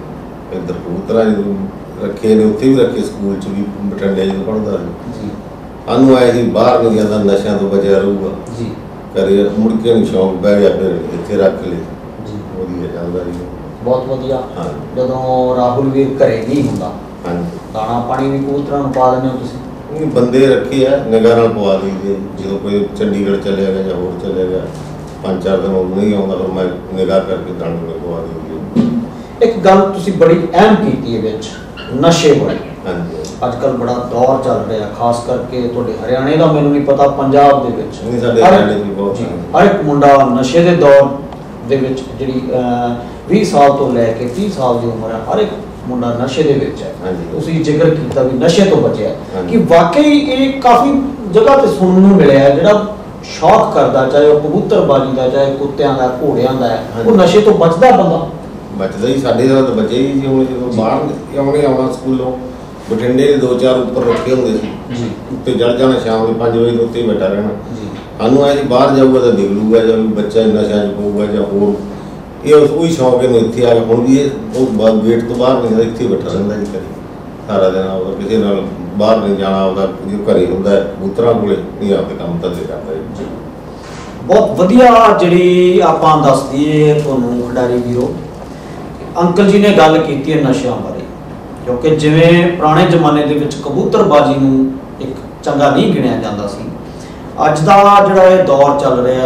ਇੱਧਰ ਕਬੂਤਰਾਂ ਰੱਖੇ ਨੇ, ਉੱਥੇ ਵੀ ਰੱਖੇ, ਸਕੂਲ 'ਚ ਵੀ ਬਠਿੰਡੇ 'ਚ ਪੜ੍ਹਦਾ ਸੀ। ਸਾਨੂੰ ਆਏ ਸੀ ਬਾਹਰ ਨਹੀਂ ਜਾਂਦਾ, ਨਸ਼ਿਆਂ ਤੋਂ ਬਚਿਆ ਰਹੂਗਾ ਜੀ, ਘਰੇ ਮੁੜ ਕੇ ਨਹੀਂ ਸ਼ੌਂਕ ਪੈ ਗਿਆ, ਫਿਰ ਇੱਥੇ ਰੱਖ ਲਏ ਜੀ, ਵਧੀਆ ਚੱਲਦਾ ਜੀ, ਬਹੁਤ ਵਧੀਆ। ਜਦੋਂ ਰਾਹੁਲ ਵੀਰ ਘਰੇ ਨਹੀਂ ਹੁੰਦਾ, ਦਾਣਾ ਪਾਣੀ ਵੀ ਕਬੂਤਰਾਂ ਨੂੰ ਪਾ ਦਿੰਦੇ ਹੋ ਤੁਸੀਂ? ਬੰਦੇ ਰੱਖੇ ਆ, ਨਿਗਾਹ ਨਾਲ ਪਵਾ ਲਈਦੇ, ਜਦੋਂ ਕੋਈ ਚੰਡੀਗੜ੍ਹ ਚਲਿਆ ਗਿਆ ਜਾਂ ਹੋਰ ਚਲਿਆ ਗਿਆ, 5-4 ਦਿਨ ਉਹ ਨਹੀਂ ਆਉਂਦਾ, ਫਿਰ ਮੈਂ ਨਿਗਾਹ ਕਰਕੇ ਦਾਣੇ ਨੂੰ ਪਵਾ ਦਿੰਦੀ। ਇੱਕ ਗੱਲ ਤੁਸੀਂ ਬੜੀ ਅਹਿਮ ਕੀਤੀ ਹੈ ਵਿੱਚ, ਨਸ਼ੇ ਬਾਰੇ। ਹਾਂਜੀ, ਅੱਜ ਕੱਲ੍ਹ ਬੜਾ ਦੌਰ ਚੱਲ ਰਿਹਾ, ਖਾਸ ਕਰਕੇ ਤੁਹਾਡੇ ਹਰਿਆਣੇ ਦਾ ਮੈਨੂੰ ਨਹੀਂ ਪਤਾ, ਪੰਜਾਬ ਦੇ ਵਿੱਚ ਸਾਡੇ ਹਰਿਆਣੇ ਵੀ ਬਹੁਤ ਹਰ ਇੱਕ ਮੁੰਡਾ ਨਸ਼ੇ ਦੇ ਦੌਰ ਦੇ ਵਿੱਚ, ਜਿਹੜੀ 20 ਸਾਲ ਤੋਂ ਲੈ ਕੇ 30 ਸਾਲ ਦੀ ਉਮਰ ਹੈ, ਹਰ ਇੱਕ ਮੁੰਡਾ ਨਸ਼ੇ ਦੇ ਵਿੱਚ ਹੈ। ਤੁਸੀਂ ਜ਼ਿਕਰ ਕੀਤਾ ਵੀ ਨਸ਼ੇ ਤੋਂ ਬਚਿਆ, ਕਿ ਵਾਕਈ ਇਹ ਕਾਫੀ ਜਗ੍ਹਾ ਤੇ ਸੁਣਨ ਨੂੰ ਮਿਲਿਆ, ਜਿਹੜਾ ਸ਼ੌਕ ਕਰਦਾ, ਚਾਹੇ ਉਹ ਕਬੂਤਰਬਾਜੀ ਦਾ, ਚਾਹੇ ਕੁੱਤਿਆਂ ਦਾ, ਘੋੜਿਆਂ ਦਾ, ਉਹ ਨਸ਼ੇ ਤੋਂ ਬਚਦਾ ਬੰਦਾ। ਬਚਦਾ ਹੀ, ਸਾਡੇ ਦਾ ਤਾਂ ਬਚੇ ਹੀ ਜੀ। ਹੁਣ ਜਦੋਂ ਬਾਹਰ ਆਉਣਾ ਸਕੂਲੋਂ, ਬਠਿੰਡੇ ਦੇ 2-4 ਉੱਪਰ ਰੱਖੇ ਹੁੰਦੇ ਸੀ, ਉੱਤੇ ਚੜ੍ਹ ਜਾਣਾ, ਸ਼ਾਮ ਦੇ 5 ਵਜੇ ਤੋਂ ਉੱਤੇ ਬੈਠਾ ਰਹਿਣਾ। ਸਾਨੂੰ ਆਏ ਜੀ ਬਾਹਰ ਜਾਊਗਾ ਤਾਂ ਨਿਕਲੂਗਾ, ਜਾਂ ਬੱਚਾ ਨਸ਼ਿਆਂ 'ਚ ਪਊਗਾ ਜਾਂ ਹੋਰ, ਇਹ ਉਹੀ ਸ਼ੌਕ ਇਹਨੂੰ ਇੱਥੇ ਆ ਕੇ। ਹੁਣ ਵੀ ਇਹ ਉਹ ਗੇਟ ਤੋਂ ਬਾਹਰ ਨਹੀਂ, ਇੱਥੇ ਬੈਠਾ ਰਹਿੰਦਾ ਜੀ ਘਰੇ ਸਾਰਾ ਦਿਨ, ਆਪਦਾ ਕਿਸੇ ਨਾਲ ਬਾਹਰ ਨਹੀਂ ਜਾਣਾ, ਆਪਦਾ ਘਰੇ ਹੁੰਦਾ ਕਬੂਤਰਾਂ ਕੋਲੇ, ਨਹੀਂ ਆਪਦੇ ਕੰਮ ਧੰਦੇ ਕਰਦਾ ਜੀ। ਬਹੁਤ ਵਧੀਆ ਜਿਹੜੀ ਆਪਾਂ ਦੱਸ ਦਈਏ ਤੁਹਾਨੂੰ ਖਿਡਾਰੀ ਵੀਰੋ, ਅੰਕਲ ਜੀ ਨੇ ਗੱਲ ਕੀਤੀ ਹੈ ਨਸ਼ਿਆਂ ਬਾਰੇ, ਕਿਉਂਕਿ ਜਿਵੇਂ ਪੁਰਾਣੇ ਜ਼ਮਾਨੇ ਦੇ ਵਿੱਚ ਕਬੂਤਰਬਾਜੀ ਨੂੰ ਇੱਕ ਚੰਗਾ ਨਹੀਂ ਗਿਣਿਆ ਜਾਂਦਾ ਸੀ, ਅੱਜ ਦਾ ਜਿਹੜਾ ਇਹ ਦੌਰ ਚੱਲ ਰਿਹਾ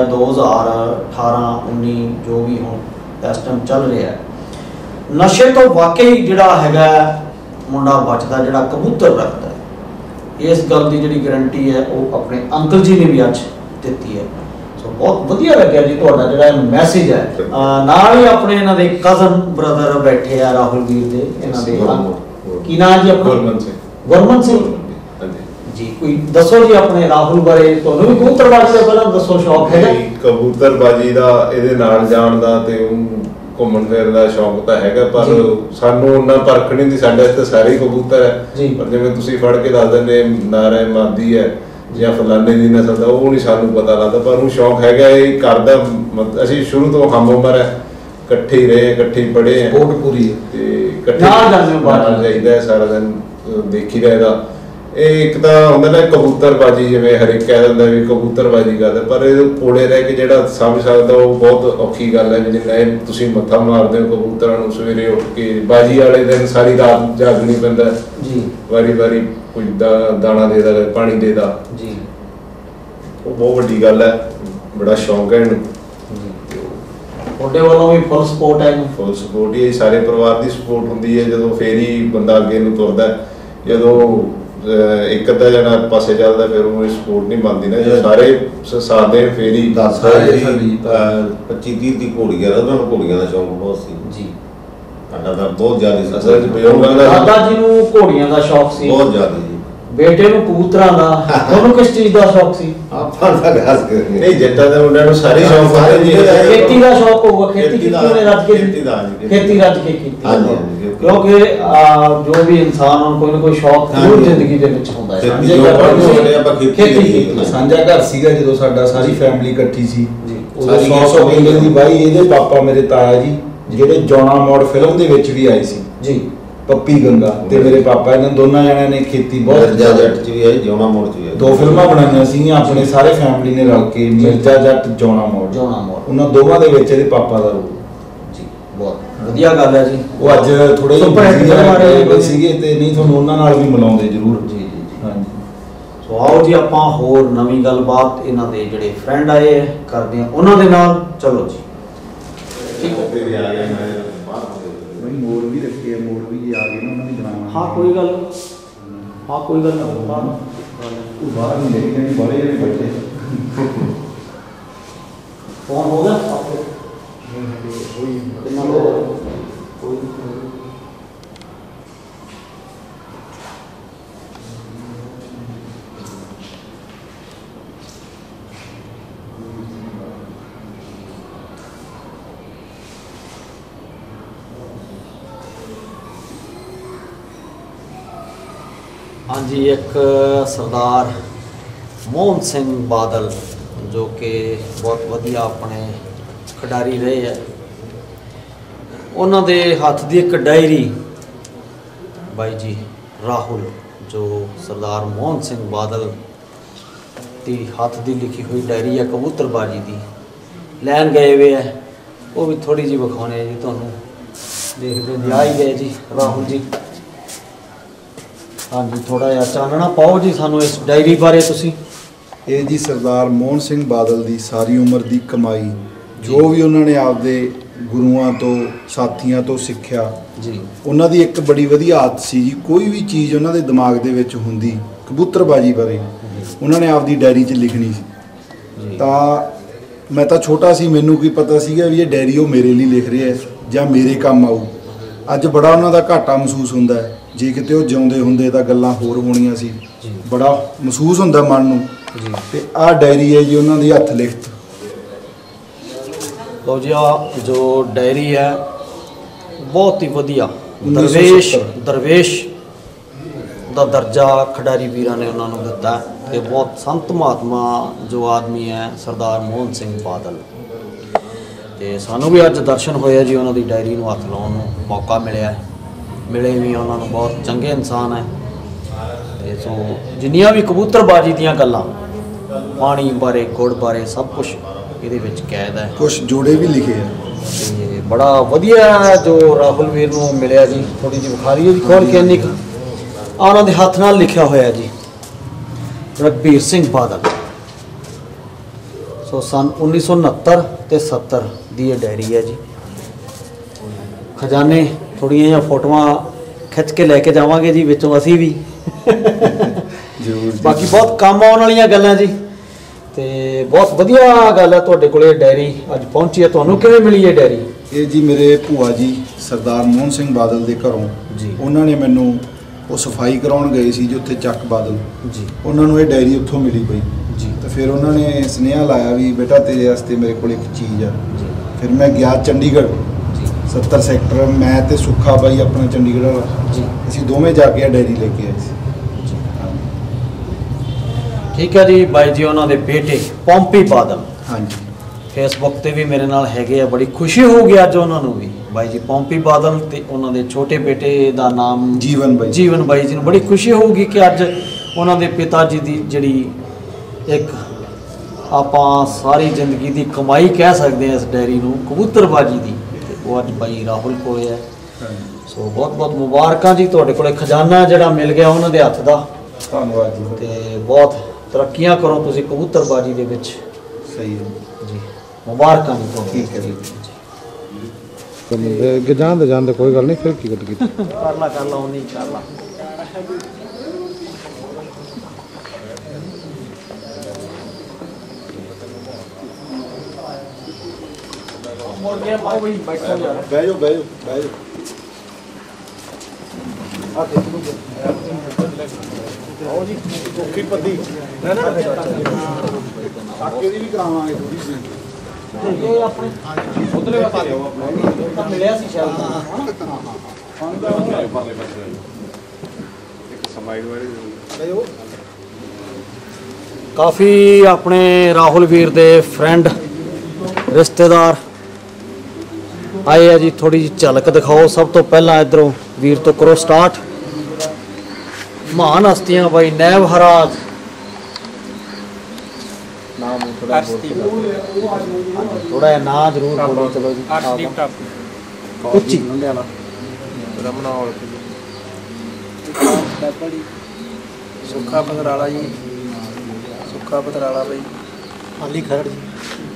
2018-19 ਜੋ ਵੀ ਹੁਣ ਇਸ ਟਾਈਮ ਚੱਲ ਰਿਹਾ, ਨਸ਼ੇ ਤੋਂ ਵਾਕਈ ਜਿਹੜਾ ਹੈਗਾ ਮੁੰਡਾ ਬਚਦਾ ਜਿਹੜਾ ਕਬੂਤਰ ਰੱਖਦਾ। ਇਸ ਗੱਲ ਦੀ ਜਿਹੜੀ ਗਰੰਟੀ ਹੈ ਉਹ ਆਪਣੇ ਅੰਕਲ ਜੀ ਨੇ ਵੀ ਅੱਜ ਦਿੱਤੀ ਹੈ। ਸੋ ਬਹੁਤ ਵਧੀਆ ਲੱਗਿਆ ਜੀ ਤੁਹਾਡਾ ਜਿਹੜਾ ਮੈਸੇਜ ਹੈ। ਨਾਲ ਹੀ ਆਪਣੇ ਇਹਨਾਂ ਦੇ ਕਜ਼ਨ ਬ੍ਰਦਰ ਬੈਠੇ ਆ ਰਾਹੁਲ ਵੀਰ ਦੇ, ਇਹਨਾਂ ਦੇ ਕੀ ਨਾਮ ਜੀ ਆਪਣਾ? ਗੁਰਮਨ ਸਿੰਘ ਜੀ। ਕੋਈ ਦੱਸੋ ਜੀ ਆਪਣੇ ਰਾਹੁਲ ਬਾਰੇ, ਤੁਹਾਨੂੰ ਵੀ ਕਬੂਤਰਬਾਜੀ ਦਾ ਪਹਿਲਾਂ ਦੱਸੋ ਸ਼ੌਕ ਹੈਗਾ? ਕਬੂਤਰਬਾਜੀ ਦਾ, ਇਹਦੇ ਨਾਲ ਜਾਣ ਦਾ ਤੇ ਘੁੰਮਣ ਫਿਰਨ ਦਾ ਸ਼ੌਕ ਤਾਂ ਹੈਗਾ, ਪਰ ਸਾਨੂੰ ਉਹਨਾਂ ਪਰਖ ਨਹੀਂ ਦੀ, ਸਾਡੇ ਇੱਥੇ ਸਾਰੇ ਕਬੂਤਰ ਹੈ, ਪਰ ਜਿਵੇਂ ਤੁਸੀਂ ਫੜ ਕੇ ਦੱਸ ਦਿੰਦੇ ਨਾਰੇ ਮਾਦੀ ਹੈ ਜਾਂ ਫਲਾਣੇ ਦੀ ਨਸਲ ਦਾ, ਉਹ ਨਹੀਂ ਸਾਨੂੰ ਪਤਾ ਲੱਗਦਾ, ਪਰ ਉਹ ਸ਼ੌਕ ਹੈਗਾ, ਇਹ ਕਰਦਾ। ਅਸੀਂ ਸ਼ੁਰੂ ਤੋਂ ਹਮ ਉਮਰ ਹੈ, ਇਕੱਠੇ ਹੀ ਰਹੇ, ਇਕੱਠੇ ਹੀ ਪੜ੍ਹੇ ਹੈ, ਸਪੋਰਟ ਪੂਰੀ ਹੈ, ਤੇ ਇਕੱਠੇ ਨਾਲ ਜਾਈਦਾ ਸਾਰਾ ਦਿਨ, ਦੇਖੀ ਦਾ ਇਹਦਾ। ਇਹ ਇੱਕ ਤਾਂ ਹੁੰਦਾ ਨਾ ਕਬੂਤਰਬਾਜੀ, ਜਿਵੇਂ ਹਰੇਕ ਕਹਿ ਦਿੰਦਾ ਵੀ ਕਬੂਤਰਬਾਜੀ ਕਰਦਾ, ਪਰ ਇਹ ਕੋਲੇ ਰਹਿ ਕੇ ਜਿਹੜਾ ਸਮਝ ਸਕਦਾ ਉਹ ਬਹੁਤ ਔਖੀ ਗੱਲ ਹੈ। ਜਿੰਨਾ ਇਹ ਤੁਸੀਂ ਮੱਥਾ ਮਾਰਦੇ ਹੋ ਕਬੂਤਰਾਂ ਨੂੰ, ਸਵੇਰੇ ਉੱਠ ਕੇ ਬਾਜੀ ਵਾਲੇ ਦਿਨ ਸਾਰੀ ਰਾਤ ਜਾਗਣੀ ਪੈਂਦਾ ਜੀ, ਵਾਰੀ ਵਾਰੀ ਕੋਈ ਦਾਣਾ ਦੇ ਦਾ, ਪਾਣੀ ਦੇ ਦਾ ਜੀ, ਉਹ ਬਹੁਤ ਵੱਡੀ ਗੱਲ ਹੈ। ਬੜਾ ਸ਼ੌਂਕ ਹੈ ਇਹਨੂੰ। ਤੁਹਾਡੇ ਵੱਲੋਂ ਵੀ ਫੁੱਲ ਸਪੋਰਟ ਹੈ ਇਹਨੂੰ? ਫੁੱਲ ਸਪੋਰਟ ਹੀ ਹੈ, ਸਾਰੇ ਪਰਿਵਾਰ ਦੀ ਸਪੋਰਟ ਹੁੰਦੀ ਹੈ ਜਦੋਂ ਫੇਰ ਹੀ ਬੰਦਾ ਅੱਗੇ ਨੂੰ ਤੁਰਦਾ। ਜਦੋਂ ਇੱਕ ਅੱਧਾ ਜਣਾ ਪਾਸੇ ਚੱਲਦਾ ਫਿਰ ਉਹ ਸਪੋਰਟ ਨਹੀਂ ਬਣਦੀ ਨਾ, ਜਦੋਂ ਸਾਰੇ ਸਾਥ ਦੇਣ ਫੇਰ ਹੀ। 25-30 ਦੀ ਘੋੜੀਆਂ ਦਾ, ਉਹਨਾਂ ਨੂੰ ਘੋੜੀਆਂ ਦਾ ਸ਼ੌਂਕ ਬਹੁਤ ਸੀ ਜੀ। ਸਾਡਾ ਤਾਂ ਬਹੁਤ ਜ਼ਿਆਦਾ ਅਸਲ 'ਚ ਬਜ਼ੁਰਗਾਂ ਦਾ ਦਾਦਾ ਜੀ ਨੂੰ ਘੋੜੀਆਂ ਦਾ ਸ਼ੌਕ ਸੀ, ਬਹੁਤ ਜ਼ਿਆਦਾ ਜੀ। ਬੇਟੇ ਨੂੰ ਕਬੂਤਰਾਂ ਦਾ, ਤੁਹਾਨੂੰ ਕਿਸ ਚੀਜ਼ ਦਾ ਸ਼ੌਕ ਸੀ? ਆਪਾਂ ਤਾਂ ਖਾਸ ਕਰਕੇ ਨਹੀਂ, ਜੱਟਾਂ ਦੇ ਮੁੰਡਿਆਂ ਨੂੰ ਸਾਰੇ ਸ਼ੌਂਕ ਹੁੰਦੇ ਜੀ। ਖੇਤੀ ਦਾ ਸ਼ੌਕ ਹੋਊਗਾ, ਖੇਤੀ ਕੀਤੀ ਉਹਨੇ ਰੱਜ ਕੇ, ਖੇਤੀ ਰੱਜ ਕੇ ਕੀਤੀ। ਕਿਉਂਕਿ ਜੋ ਵੀ ਇਨਸਾਨ ਨੂੰ ਕੋਈ ਨਾ ਕੋਈ ਸ਼ੌਕ ਜ਼ਰੂਰ ਜ਼ਿੰਦਗੀ ਦੇ ਵਿੱਚ ਹੁੰਦਾ ਹੈ। ਖੇਤੀ ਸਾਂਝਾ ਘਰ ਸੀਗਾ ਜਦੋਂ ਸਾਡਾ, ਸਾਰੀ ਫੈਮਿਲੀ ਇਕੱਠੀ ਸੀ ਜੀ। ਉਦੋਂ ਸ਼ੌਕ ਹੋ ਦੀ ਬਾਈ ਇਹਦੇ ਪਾਪਾ ਮੇਰੇ ਤਾਇਆ ਜੀ ਜਿਹੜੇ ਜੌਣਾ ਮੋੜ ਫਿਲਮ ਦੇ ਵਿੱਚ ਵੀ ਆਏ ਸੀ ਜੀ, ਪੱਪੀ ਗੰਗਾ ਤੇ ਮੇਰੇ ਪਾਪਾ, ਇਹਨਾਂ ਦੋਨਾਂ ਜਣਿਆਂ ਨੇ ਖੇਤੀ ਬਹੁਤ ਮਿਰਜ਼ਾ ਜੱਟ ਚ ਵੀ ਆਈ, ਜਿਉਣਾ ਮੋੜ ਚ ਵੀ ਆਈ। 2 ਫਿਲਮਾਂ ਬਣਾਈਆਂ ਸੀ ਆਪਣੇ ਸਾਰੇ ਫੈਮਿਲੀ ਨੇ ਰਲ ਕੇ, ਮਿਰਜ਼ਾ ਜੱਟ ਜੌਣਾ ਮੋੜ। ਉਹਨਾਂ ਦੋਵਾਂ ਦੇ ਵਿੱਚ ਇਹਦੇ ਪਾਪਾ ਦਾ ਰੋਲ ਜੀ। ਬਹੁਤ ਵਧੀਆ ਗੱਲ ਹੈ ਜੀ। ਉਹ ਅੱਜ ਥੋੜੇ ਜਿਹੇ ਸੀਗੇ ਤੇ ਨਹੀਂ ਤੁਹਾਨੂੰ ਉਹਨਾਂ ਨਾਲ ਵੀ ਮਿਲਾਉਂਦੇ ਜ਼ਰੂਰ। ਜੀ ਜੀ ਹਾਂਜੀ। ਸੋ ਆਓ ਜੀ ਆਪਾਂ ਹੋਰ ਨਵੀਂ ਗੱਲਬਾਤ ਇਹਨਾਂ ਦੇ ਜਿਹੜੇ ਫਰੈਂਡ ਆਏ ਹੈ ਕਰਦੇ ਹਾਂ ਉਹਨਾਂ ਦੇ ਨਾਲ। ਚਲੋ ਜੀ। ਮੋੜ ਵੀ ਰੱਖੇ ਆ, ਮੋੜ ਵੀ ਆ ਗਏ ਨਾ ਉਹਨਾਂ ਦੀ ਬਣਾਉਣਾ। ਹਾਂ ਕੋਈ ਗੱਲ ਨਹੀਂ, ਹਾਂ ਕੋਈ ਗੱਲ ਨਹੀਂ। ਬਾਹਰ ਨਹੀਂ ਲੈ ਕੇ ਬੜੇ ਜਿਹੜੇ ਬੱਚੇ ਫੋਨ ਹੋ ਗਿਆ ਆਪਕੇ? ਕਿੰਨਾ ਲੋਗ? ਕੋਈ ਹਾਂਜੀ। ਇੱਕ ਸਰਦਾਰ ਮੋਹਨ ਸਿੰਘ ਬਾਦਲ ਜੋ ਕਿ ਬਹੁਤ ਵਧੀਆ ਆਪਣੇ ਖਿਡਾਰੀ ਰਹੇ ਹੈ, ਉਹਨਾਂ ਦੇ ਹੱਥ ਦੀ ਇੱਕ ਡਾਇਰੀ ਬਾਈ ਜੀ ਰਾਹੁਲ, ਜੋ ਸਰਦਾਰ ਮੋਹਨ ਸਿੰਘ ਬਾਦਲ ਦੀ ਹੱਥ ਦੀ ਲਿਖੀ ਹੋਈ ਡਾਇਰੀ ਹੈ ਕਬੂਤਰਬਾਜੀ ਦੀ, ਲੈਣ ਗਏ ਵੇ ਹੈ। ਉਹ ਵੀ ਥੋੜੀ ਜਿਹੀ ਵਿਖਾਉਣੇ ਹੈ ਜੀ ਤੁਹਾਨੂੰ। ਦੇਖਦੇ ਜੀ ਆ ਹੀ ਗਏ ਜੀ ਰਾਹੁਲ ਜੀ। ਹਾਂਜੀ, ਥੋੜਾ ਜਿਹਾ ਚਾਨਣਾ ਪਾਓ ਜੀ ਸਾਨੂੰ ਇਸ ਡਾਇਰੀ ਬਾਰੇ ਤੁਸੀਂ। ਇਹ ਜੀ ਸਰਦਾਰ ਮੋਹਨ ਸਿੰਘ ਬਾਦਲ ਦੀ ਸਾਰੀ ਉਮਰ ਦੀ ਕਮਾਈ, ਜੋ ਵੀ ਉਹਨਾਂ ਨੇ ਆਪਦੇ ਗੁਰੂਆਂ ਤੋਂ ਸਾਥੀਆਂ ਤੋਂ ਸਿੱਖਿਆ ਜੀ। ਉਹਨਾਂ ਦੀ ਇੱਕ ਬੜੀ ਵਧੀਆ ਆਦਤ ਸੀ ਜੀ, ਕੋਈ ਵੀ ਚੀਜ਼ ਉਹਨਾਂ ਦੇ ਦਿਮਾਗ ਦੇ ਵਿੱਚ ਹੁੰਦੀ ਕਬੂਤਰਬਾਜੀ ਬਾਰੇ ਉਹਨਾਂ ਨੇ ਆਪਦੀ ਡਾਇਰੀ 'ਚ ਲਿਖਣੀ ਸੀ। ਤਾਂ ਮੈਂ ਤਾਂ ਛੋਟਾ ਸੀ, ਮੈਨੂੰ ਕੀ ਪਤਾ ਸੀਗਾ ਵੀ ਇਹ ਡਾਇਰੀ ਉਹ ਮੇਰੇ ਲਈ ਲਿਖ ਰਿਹਾ ਜਾਂ ਮੇਰੇ ਕੰਮ ਆਊ। ਅੱਜ ਬੜਾ ਉਹਨਾਂ ਦਾ ਘਾਟਾ ਮਹਿਸੂਸ ਹੁੰਦਾ ਹੈ। ਜੇ ਕਿਤੇ ਉਹ ਜਿਉਂਦੇ ਹੁੰਦੇ ਤਾਂ ਗੱਲਾਂ ਹੋਰ ਹੋਣੀਆਂ ਸੀ। ਬੜਾ ਮਹਿਸੂਸ ਹੁੰਦਾ ਮਨ ਨੂੰ। ਤੇ ਆਹ ਡਾਇਰੀ ਹੈ ਜੀ ਉਹਨਾਂ ਦੀ ਹੱਥ ਲਿਖਤ। ਲਓ ਜੀ, ਆ ਜੋ ਡਾਇਰੀ ਹੈ ਬਹੁਤ ਹੀ ਵਧੀਆ, 1970 ਦਰਵੇਸ਼ ਦਾ ਦਰਜਾ ਖਿਡਾਰੀ ਵੀਰਾਂ ਨੇ ਉਹਨਾਂ ਨੂੰ ਦਿੱਤਾ ਤੇ ਬਹੁਤ ਸੰਤ ਮਹਾਤਮਾ ਜੋ ਆਦਮੀ ਹੈ ਸਰਦਾਰ ਮੋਹਨ ਸਿੰਘ ਬਾਦਲ। ਤੇ ਸਾਨੂੰ ਵੀ ਅੱਜ ਦਰਸ਼ਨ ਹੋਇਆ ਜੀ ਉਹਨਾਂ ਦੀ ਡਾਇਰੀ ਨੂੰ ਹੱਥ ਲਾਉਣ ਨੂੰ ਮੌਕਾ ਮਿਲਿਆ। ਮਿਲੇ ਵੀ ਉਹਨਾਂ ਨੂੰ, ਬਹੁਤ ਚੰਗੇ ਇਨਸਾਨ ਹੈ। ਤੇ ਸੋ ਜਿੰਨੀਆਂ ਵੀ ਕਬੂਤਰਬਾਜੀ ਦੀਆਂ ਗੱਲਾਂ, ਪਾਣੀ ਬਾਰੇ, ਗੁੜ ਬਾਰੇ, ਸਭ ਕੁਝ ਇਹਦੇ ਵਿੱਚ ਕੈਦ ਹੈ। ਕੁਝ ਜੋੜੇ ਵੀ ਲਿਖੇ ਆ ਤੇ ਬੜਾ ਵਧੀਆ ਜੋ ਰਾਹੁਲ ਵੀਰ ਨੂੰ ਮਿਲਿਆ ਜੀ। ਥੋੜੀ ਜਿਹੀ ਬੁਖਾਰੀ ਉਹਦੀ ਖੋਲ ਕੇ ਇੰਨੀ ਉਹਨਾਂ ਦੇ ਹੱਥ ਨਾਲ ਲਿਖਿਆ ਹੋਇਆ ਜੀ, ਰਘਬੀਰ ਸਿੰਘ ਬਾਦਲ। ਸੋ ਸਨ 1969 ਤੇ 70 ਦੀ ਇਹ ਡਾਇਰੀ ਹੈ ਜੀ। ਖਜ਼ਾਨੇ ਥੋੜੀਆਂ ਜਿਹੀਆਂ ਫੋਟੋਆਂ ਖਿੱਚ ਕੇ ਲੈ ਕੇ ਜਾਵਾਂਗੇ ਜੀ ਵਿੱਚੋਂ ਅਸੀਂ ਵੀ। ਜ਼ਰੂਰ। ਬਾਕੀ ਬਹੁਤ ਕੰਮ ਆਉਣ ਵਾਲੀਆਂ ਗੱਲਾਂ ਜੀ। ਤੇ ਬਹੁਤ ਵਧੀਆ ਗੱਲ ਹੈ ਤੁਹਾਡੇ ਕੋਲੇ ਡਾਇਰੀ ਅੱਜ ਪਹੁੰਚੀ ਹੈ। ਤੁਹਾਨੂੰ ਕਿਵੇਂ ਮਿਲੀ ਇਹ ਡਾਇਰੀ? ਇਹ ਜੀ ਮੇਰੇ ਭੂਆ ਜੀ ਸਰਦਾਰ ਮੋਹਨ ਸਿੰਘ ਬਾਦਲ ਦੇ ਘਰੋਂ ਜੀ। ਉਹਨਾਂ ਨੇ ਮੈਨੂੰ, ਉਹ ਸਫਾਈ ਕਰਾਉਣ ਗਏ ਸੀ ਜੀ ਉੱਥੇ ਚੱਕ ਬਾਦਲ ਜੀ। ਉਹਨਾਂ ਨੂੰ ਇਹ ਡਾਇਰੀ ਉੱਥੋਂ ਮਿਲੀ ਪਈ ਜੀ। ਤਾਂ ਫਿਰ ਉਹਨਾਂ ਨੇ ਸੁਨੇਹਾ ਲਾਇਆ ਵੀ ਬੇਟਾ ਤੇਰੇ ਵਾਸਤੇ ਮੇਰੇ ਕੋਲ ਇੱਕ ਚੀਜ਼ ਆ। ਜੀ। ਫਿਰ ਮੈਂ ਗਿਆ ਚੰਡੀਗੜ੍ਹ, ਜੀ। 70 ਸੈਕਟਰ, ਮੈਂ ਤੇ ਸੁੱਖਾ ਬਾਈ ਆਪਣਾ ਚੰਡੀਗੜ੍ਹ ਵਾਲਾ, ਜੀ। ਅਸੀਂ ਦੋਵੇਂ ਜਾ ਕੇ ਇਹ ਡਾਇਰੀ ਲੈ ਕੇ ਆਏ ਸੀ। ਠੀਕ ਹੈ ਜੀ। ਬਾਈ ਜੀ ਉਹਨਾਂ ਦੇ ਬੇਟੇ ਪੌਂਪੀ ਬਾਦਲ ਹਾਂਜੀ। ਫੇਸਬੁੱਕ ਤੇ ਵੀ ਮੇਰੇ ਨਾਲ ਹੈਗੇ ਆ। ਬੜੀ ਖੁਸ਼ੀ ਹੋਊਗੀ ਅੱਜ ਉਹਨਾਂ ਨੂੰ ਵੀ, ਬਾਈ ਜੀ ਪੌਂਪੀ ਬਾਦਲ ਤੇ ਉਹਨਾਂ ਦੇ ਛੋਟੇ ਬੇਟੇ ਦਾ ਨਾਮ ਜੀਵਨ ਬਾਈ। ਜੀਵਨ ਬਾਈ ਜੀ ਨੂੰ ਬੜੀ ਖੁਸ਼ੀ ਹੋਊਗੀ ਕਿ ਅੱਜ ਉਹਨਾਂ ਦੇ ਪਿਤਾ ਜੀ ਦੀ ਜਿਹੜੀ ਇੱਕ ਆਪਾਂ ਸਾਰੀ ਜ਼ਿੰਦਗੀ ਦੀ ਕਮਾਈ ਕਹਿ ਸਕਦੇ ਹਾਂ ਇਸ ਡਾਇਰੀ ਨੂੰ, ਕਬੂਤਰਬਾਜੀ ਦੀ, ਤੇ ਉਹ ਅੱਜ ਬਾਈ ਰਾਹੁਲ ਕੋਲ ਹੈ। ਸੋ ਬਹੁਤ ਬਹੁਤ ਮੁਬਾਰਕਾਂ ਜੀ, ਤੁਹਾਡੇ ਕੋਲੇ ਖਜ਼ਾਨਾ ਜਿਹੜਾ ਮਿਲ ਗਿਆ ਉਹਨਾਂ ਦੇ ਹੱਥ ਦਾ। ਧੰਨਵਾਦ ਜੀ। ਤੇ ਬਹੁਤ ਤਰੱਕੀਆਂ ਕਰੋ ਤੁਸੀਂ ਕਬੂਤਰਬਾਜੀ ਦੇ ਵਿੱਚ। ਸਹੀ ਹੈ ਜੀ ਮੁਬਾਰਕਾਂ ਜੀ ਤੁਹਾਨੂੰ। ਠੀਕ ਹੈ ਜੀ। ਜਾਂਦੇ ਕੋਈ ਗੱਲ ਨਹੀਂ, ਫਿਰ ਕੀ ਕੱਟ ਕੀਤੀ ਕਰ ਲਾ ਉਨੀ ਕਰ ਲਾ। ਮੁਰਗੇ ਪਾਓ ਬਈ, ਬੈਠੋ ਯਾਰ। ਬਹਿ ਜਾਓ ਬਹਿ ਜਾਓ ਬਹਿ ਜਾਓ। ਆਓ ਜੀ ਚੌਕੀ ਪੱਦੀ ਹੈ ਨਾ, ਕਾਕੇ ਦੀ ਵੀ ਕਰਾਵਾਂਗੇ ਥੋੜੀ ਜਿਹੀ। ਇਹ ਆਪਣੇ ਉਧਰਲੇ ਪਾਸੇ ਤਾਂ ਮਿਲਿਆ ਸੀ ਸ਼ਾਇਦ। ਕਾਫੀ ਆਪਣੇ ਰਾਹੁਲ ਵੀਰ ਦੇ ਫਰੈਂਡ ਰਿਸ਼ਤੇਦਾਰ ਆਏ ਆ ਜੀ। ਥੋੜੀ ਜਿਹੀ ਝਲਕ ਦਿਖਾਓ। ਸਭ ਤੋਂ ਪਹਿਲਾਂ ਇਧਰੋਂ ਵੀਰ ਤੋਂ ਕਰੋ ਸਟਾਰਟ। ਮਹਾਨ ਹਸਤੀਆਂ ਬਾਈ ਨੈਬ ਹਰਾਜ, ਨਾਮ ਥੋੜਾ ਜਿਹਾ ਨਾਂ ਜ਼ਰੂਰ ਬੋਲੋ। ਚਲੋ ਜੀ ਉੱਚੀ ਰਮਨੌਲ ਸੁੱਖਾ ਪਤਰਾਲਾ ਜੀ, ਸੁੱਖਾ ਪਤਰਾਲਾ ਬਈ ਹਾਲੀ ਖਰੜ ਜੀ।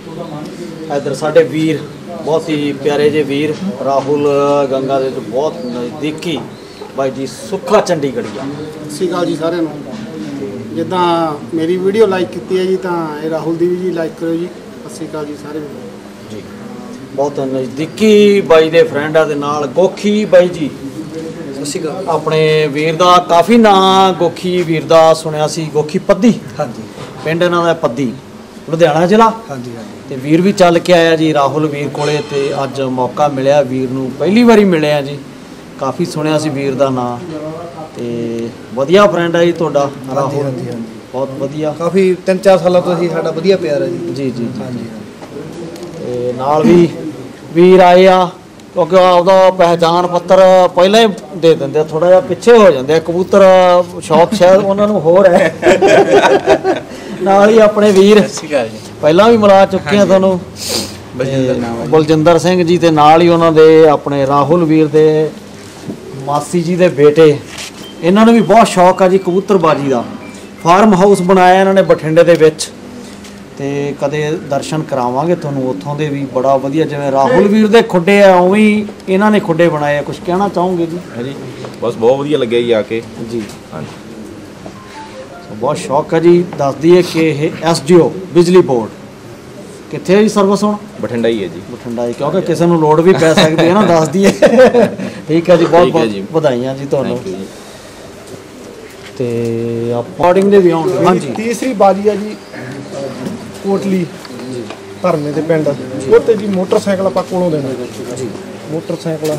ਇਧਰ ਸਾਡੇ ਵੀਰ ਬਹੁਤ ਹੀ ਪਿਆਰੇ ਜਿਹੇ ਵੀਰ ਰਾਹੁਲ ਗੰਗਾ ਦੇ ਬਹੁਤ ਨਜ਼ਦੀਕੀ ਬਾਈ ਜੀ ਸੁੱਖਾ ਚੰਡੀਗੜ੍ਹੀਆ। ਸਤਿ ਸ਼੍ਰੀ ਅਕਾਲ ਜੀ ਸਾਰਿਆਂ ਨੂੰ। ਜਿੱਦਾਂ ਮੇਰੀ ਵੀਡੀਓ ਲਾਈਕ ਕੀਤੀ ਹੈ ਜੀ, ਤਾਂ ਇਹ ਰਾਹੁਲ ਦੀ ਵੀ ਜੀ ਲਾਈਕ ਕਰਿਓ ਜੀ। ਸਤਿ ਸ਼੍ਰੀ ਅਕਾਲ ਜੀ ਸਾਰਿਆਂ ਨੂੰ ਜੀ। ਬਹੁਤ ਨਜ਼ਦੀਕੀ ਬਾਈ ਦੇ ਫਰੈਂਡਾਂ ਦੇ ਨਾਲ ਗੋਖੀ ਬਾਈ ਜੀ। ਸਤਿ ਸ਼੍ਰੀ ਅਕਾਲ। ਆਪਣੇ ਵੀਰ ਦਾ ਕਾਫੀ ਨਾਂ ਗੋਖੀ ਵੀਰ ਦਾ ਸੁਣਿਆ ਸੀ। ਗੋਖੀ ਪੱਦੀ, ਹਾਂਜੀ ਪਿੰਡ ਇਹਨਾਂ ਦਾ ਪੱਦੀ, ਲੁਧਿਆਣਾ ਜ਼ਿਲ੍ਹਾ। ਹਾਂਜੀ ਹਾਂਜੀ ਤੇ ਵੀਰ ਵੀ ਚੱਲ ਕੇ ਆਇਆ ਜੀ ਰਾਹੁਲ ਵੀਰ ਕੋਲੇ, ਤੇ ਅੱਜ ਮੌਕਾ ਮਿਲਿਆ ਵੀਰ ਨੂੰ, ਪਹਿਲੀ ਵਾਰੀ ਮਿਲਿਆ ਜੀ। ਕਾਫੀ ਸੁਣਿਆ ਸੀ ਵੀਰ ਦਾ ਨਾਂ, ਤੇ ਵਧੀਆ ਫਰੈਂਡ ਹੈ ਜੀ ਤੁਹਾਡਾ ਰਾਹੁਲ। ਹਾਂਜੀ ਬਹੁਤ ਵਧੀਆ। ਕਾਫੀ 3-4 ਸਾਲਾਂ ਤੋਂ ਅਸੀਂ ਸਾਡਾ ਵਧੀਆ ਪਿਆਰ ਹੈ ਜੀ। ਜੀ ਜੀ ਹਾਂਜੀ ਤੇ ਨਾਲ ਵੀ ਵੀਰ ਆਏ ਆ, ਕਿਉਂਕਿ ਆਪਦਾ ਪਹਿਚਾਣ ਪੱਤਰ ਪਹਿਲਾਂ ਹੀ ਦੇ ਦਿੰਦੇ ਆ, ਥੋੜਾ ਜਿਹਾ ਪਿੱਛੇ ਹੋ ਜਾਂਦੇ ਆ। ਕਬੂਤਰ ਸ਼ੌਕ ਸ਼ਾਇਦ ਉਹਨਾਂ ਨੂੰ ਹੋਰ ਹੈ। ਨਾਲ ਹੀ ਆਪਣੇ ਵੀਰ ਪਹਿਲਾਂ ਵੀ ਮਿਲਾ ਚੁੱਕੇ ਆ ਤੁਹਾਨੂੰ, ਬਲਜਿੰਦਰ ਸਿੰਘ ਜੀ, ਤੇ ਨਾਲ ਹੀ ਉਹਨਾਂ ਦੇ ਆਪਣੇ ਰਾਹੁਲ ਵੀਰ ਦੇ ਮਾਸੀ ਜੀ ਦੇ ਬੇਟੇ। ਇਹਨਾਂ ਨੂੰ ਵੀ ਬਹੁਤ ਸ਼ੌਕ ਆ ਜੀ ਕਬੂਤਰਬਾਜੀ ਦਾ। ਫਾਰਮ ਹਾਊਸ ਬਣਾਇਆ ਇਹਨਾਂ ਨੇ ਬਠਿੰਡੇ ਦੇ ਵਿੱਚ, ਤੇ ਕਦੇ ਦਰਸ਼ਨ ਕਰਾਵਾਂਗੇ ਤੁਹਾਨੂੰ ਉੱਥੋਂ ਦੇ ਵੀ। ਬੜਾ ਵਧੀਆ, ਜਿਵੇਂ ਰਾਹੁਲ ਵੀਰ ਦੇ ਖੁੱਡੇ ਆ ਉਵੇਂ ਹੀ ਇਹਨਾਂ ਨੇ ਖੁੱਡੇ ਬਣਾਏ ਆ। ਕੁਝ ਕਹਿਣਾ ਚਾਹੋਗੇ ਜੀ? ਹਾਂਜੀ, ਬਸ ਬਹੁਤ ਵਧੀਆ ਲੱਗਿਆ ਜੀ ਆ ਕੇ ਜੀ। ਹਾਂਜੀ, ਬਹੁਤ ਸ਼ੌਕ ਹੈ ਜੀ। ਦੱਸ ਦਈਏ ਕਿ ਇਹ SDO ਬਿਜਲੀ ਬੋਰਡ ਕਿੱਥੇ ਹੈ ਜੀ ਸਰਵਿਸ ਹੁਣ? ਬਠਿੰਡਾ ਹੀ ਹੈ ਜੀ। ਬਠਿੰਡਾ ਹੀ, ਕਿਉਂਕਿ ਕਿਸੇ ਨੂੰ ਲੋੜ ਵੀ ਪੈ ਸਕਦੀ ਹੈ ਨਾ, ਦੱਸ ਦਈਏ। ਠੀਕ ਹੈ ਜੀ, ਬਹੁਤ ਬਹੁਤ ਵਧਾਈਆਂ ਜੀ ਤੁਹਾਨੂੰ। ਥੈਂਕ ਯੂ ਜੀ। ਤੇ ਅਕੋਰਡਿੰਗ ਦੇ ਵੀ ਆਉਣ। ਹਾਂਜੀ, ਤੀਸਰੀ ਬਾਜੀ ਆ ਜੀ ਕੋਟਲੀ ਧਰਮੇ ਦੇ ਪਿੰਡ। ਉੱਥੇ ਜੀ ਮੋਟਰਸਾਈਕਲ ਆਪਾਂ ਕੋਲੋਂ ਦੇਣਾ ਜੀ। ਮੋਟਰਸਾਈਕਲ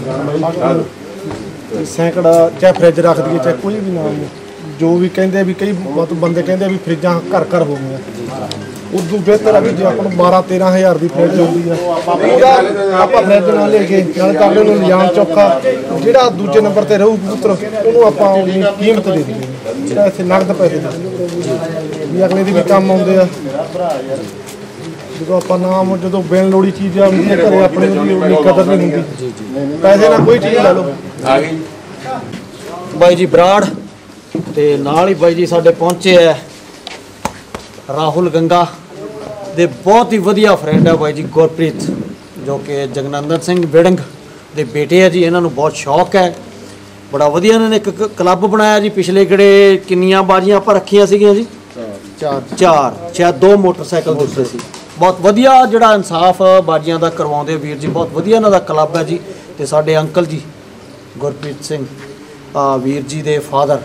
ਤੇ ਸੈਂਕੜਾ, ਚਾਹੇ ਫਰਿੱਜ ਰੱਖ ਦਈਏ, ਚਾਹੇ ਕੋਈ ਵੀ ਨਾਮ ਜੋ ਵੀ ਕਹਿੰਦੇ ਵੀ, ਕਈ ਬੰਦੇ ਕਹਿੰਦੇ ਵੀ ਫਰਿੱਜਾਂ ਘਰ ਘਰ ਹੋ ਗਈਆਂ। ਉਦੋਂ ਬਿਹਤਰ ਆ ਵੀ ਜੇ ਆਪਾਂ ਨੂੰ 12-13 ਹਜ਼ਾਰ ਦੀ ਫਰਿੱਜ ਆਉਂਦੀ ਆ, ਉਹਦਾ ਆਪਾਂ ਫਰਿੱਜ ਨਾਲ ਲੈ ਕੇ ਨਾਲ ਕਰ ਉਹਨੂੰ ਲਿਜਾਣ ਚੌਕਾ। ਜਿਹੜਾ ਦੂਜੇ ਨੰਬਰ ਤੇ ਰਹੂ ਕਬੂਤਰ, ਉਹਨੂੰ ਆਪਾਂ ਉਹਦੀ ਕੀਮਤ ਦੇ ਦਈਏ, ਜਿਹੜਾ ਇੱਥੇ ਨਗਦ ਪੈਸੇ ਦੇ ਵੀ ਅਗਲੇ ਦੀ ਵੀ ਕੰਮ ਆਉਂਦੇ ਆ। ਜਦੋਂ ਆਪਾਂ ਨਾਮ, ਜਦੋਂ ਬਿਨ ਲੋੜੀ ਚੀਜ਼ ਆਉਂਦੀ ਹੈ ਘਰੇ ਆਪਣੇ, ਉਹਦੀ ਉਨੀ ਕਦਰ ਨਹੀਂ ਹੁੰਦੀ। ਪੈਸੇ ਨਾਲ ਕੋਈ ਚੀਜ਼ ਲੈ ਲਓ। ਆ ਗਈ ਬਾਈ ਜੀ ਬਰਾੜ, ਤੇ ਨਾਲ ਹੀ ਬਾਈ ਜੀ ਸਾਡੇ ਪਹੁੰਚੇ ਆ ਰਾਹੁਲ ਗੰਗਾ ਦੇ ਬਹੁਤ ਹੀ ਵਧੀਆ ਫਰੈਂਡ ਹੈ ਬਾਈ ਜੀ ਗੁਰਪ੍ਰੀਤ, ਜੋ ਕਿ ਜਗਨੰਦਨ ਸਿੰਘ ਵਿੜੰਗ ਦੇ ਬੇਟੇ ਆ ਜੀ। ਇਹਨਾਂ ਨੂੰ ਬਹੁਤ ਸ਼ੌਕ ਹੈ, ਬੜਾ ਵਧੀਆ। ਇਹਨਾਂ ਨੇ ਇੱਕ ਕਲੱਬ ਬਣਾਇਆ ਜੀ। ਪਿਛਲੇ ਕਿਹੜੇ ਕਿੰਨੀਆਂ ਬਾਜੀਆਂ ਆਪਾਂ ਰੱਖੀਆਂ ਸੀਗੀਆਂ ਜੀ? ਚਾਰ, ਸ਼ਾਇਦ 2 ਮੋਟਰਸਾਈਕਲ ਦਿੱਤੇ ਸੀ। ਬਹੁਤ ਵਧੀਆ ਜਿਹੜਾ ਇਨਸਾਫ ਬਾਜੀਆਂ ਦਾ ਕਰਵਾਉਂਦੇ ਵੀਰ ਜੀ, ਬਹੁਤ ਵਧੀਆ ਇਹਨਾਂ ਦਾ ਕਲੱਬ ਹੈ ਜੀ। ਤੇ ਸਾਡੇ ਅੰਕਲ ਜੀ ਗੁਰਪ੍ਰੀਤ ਸਿੰਘ ਵੀਰ ਜੀ ਦੇ ਫਾਦਰ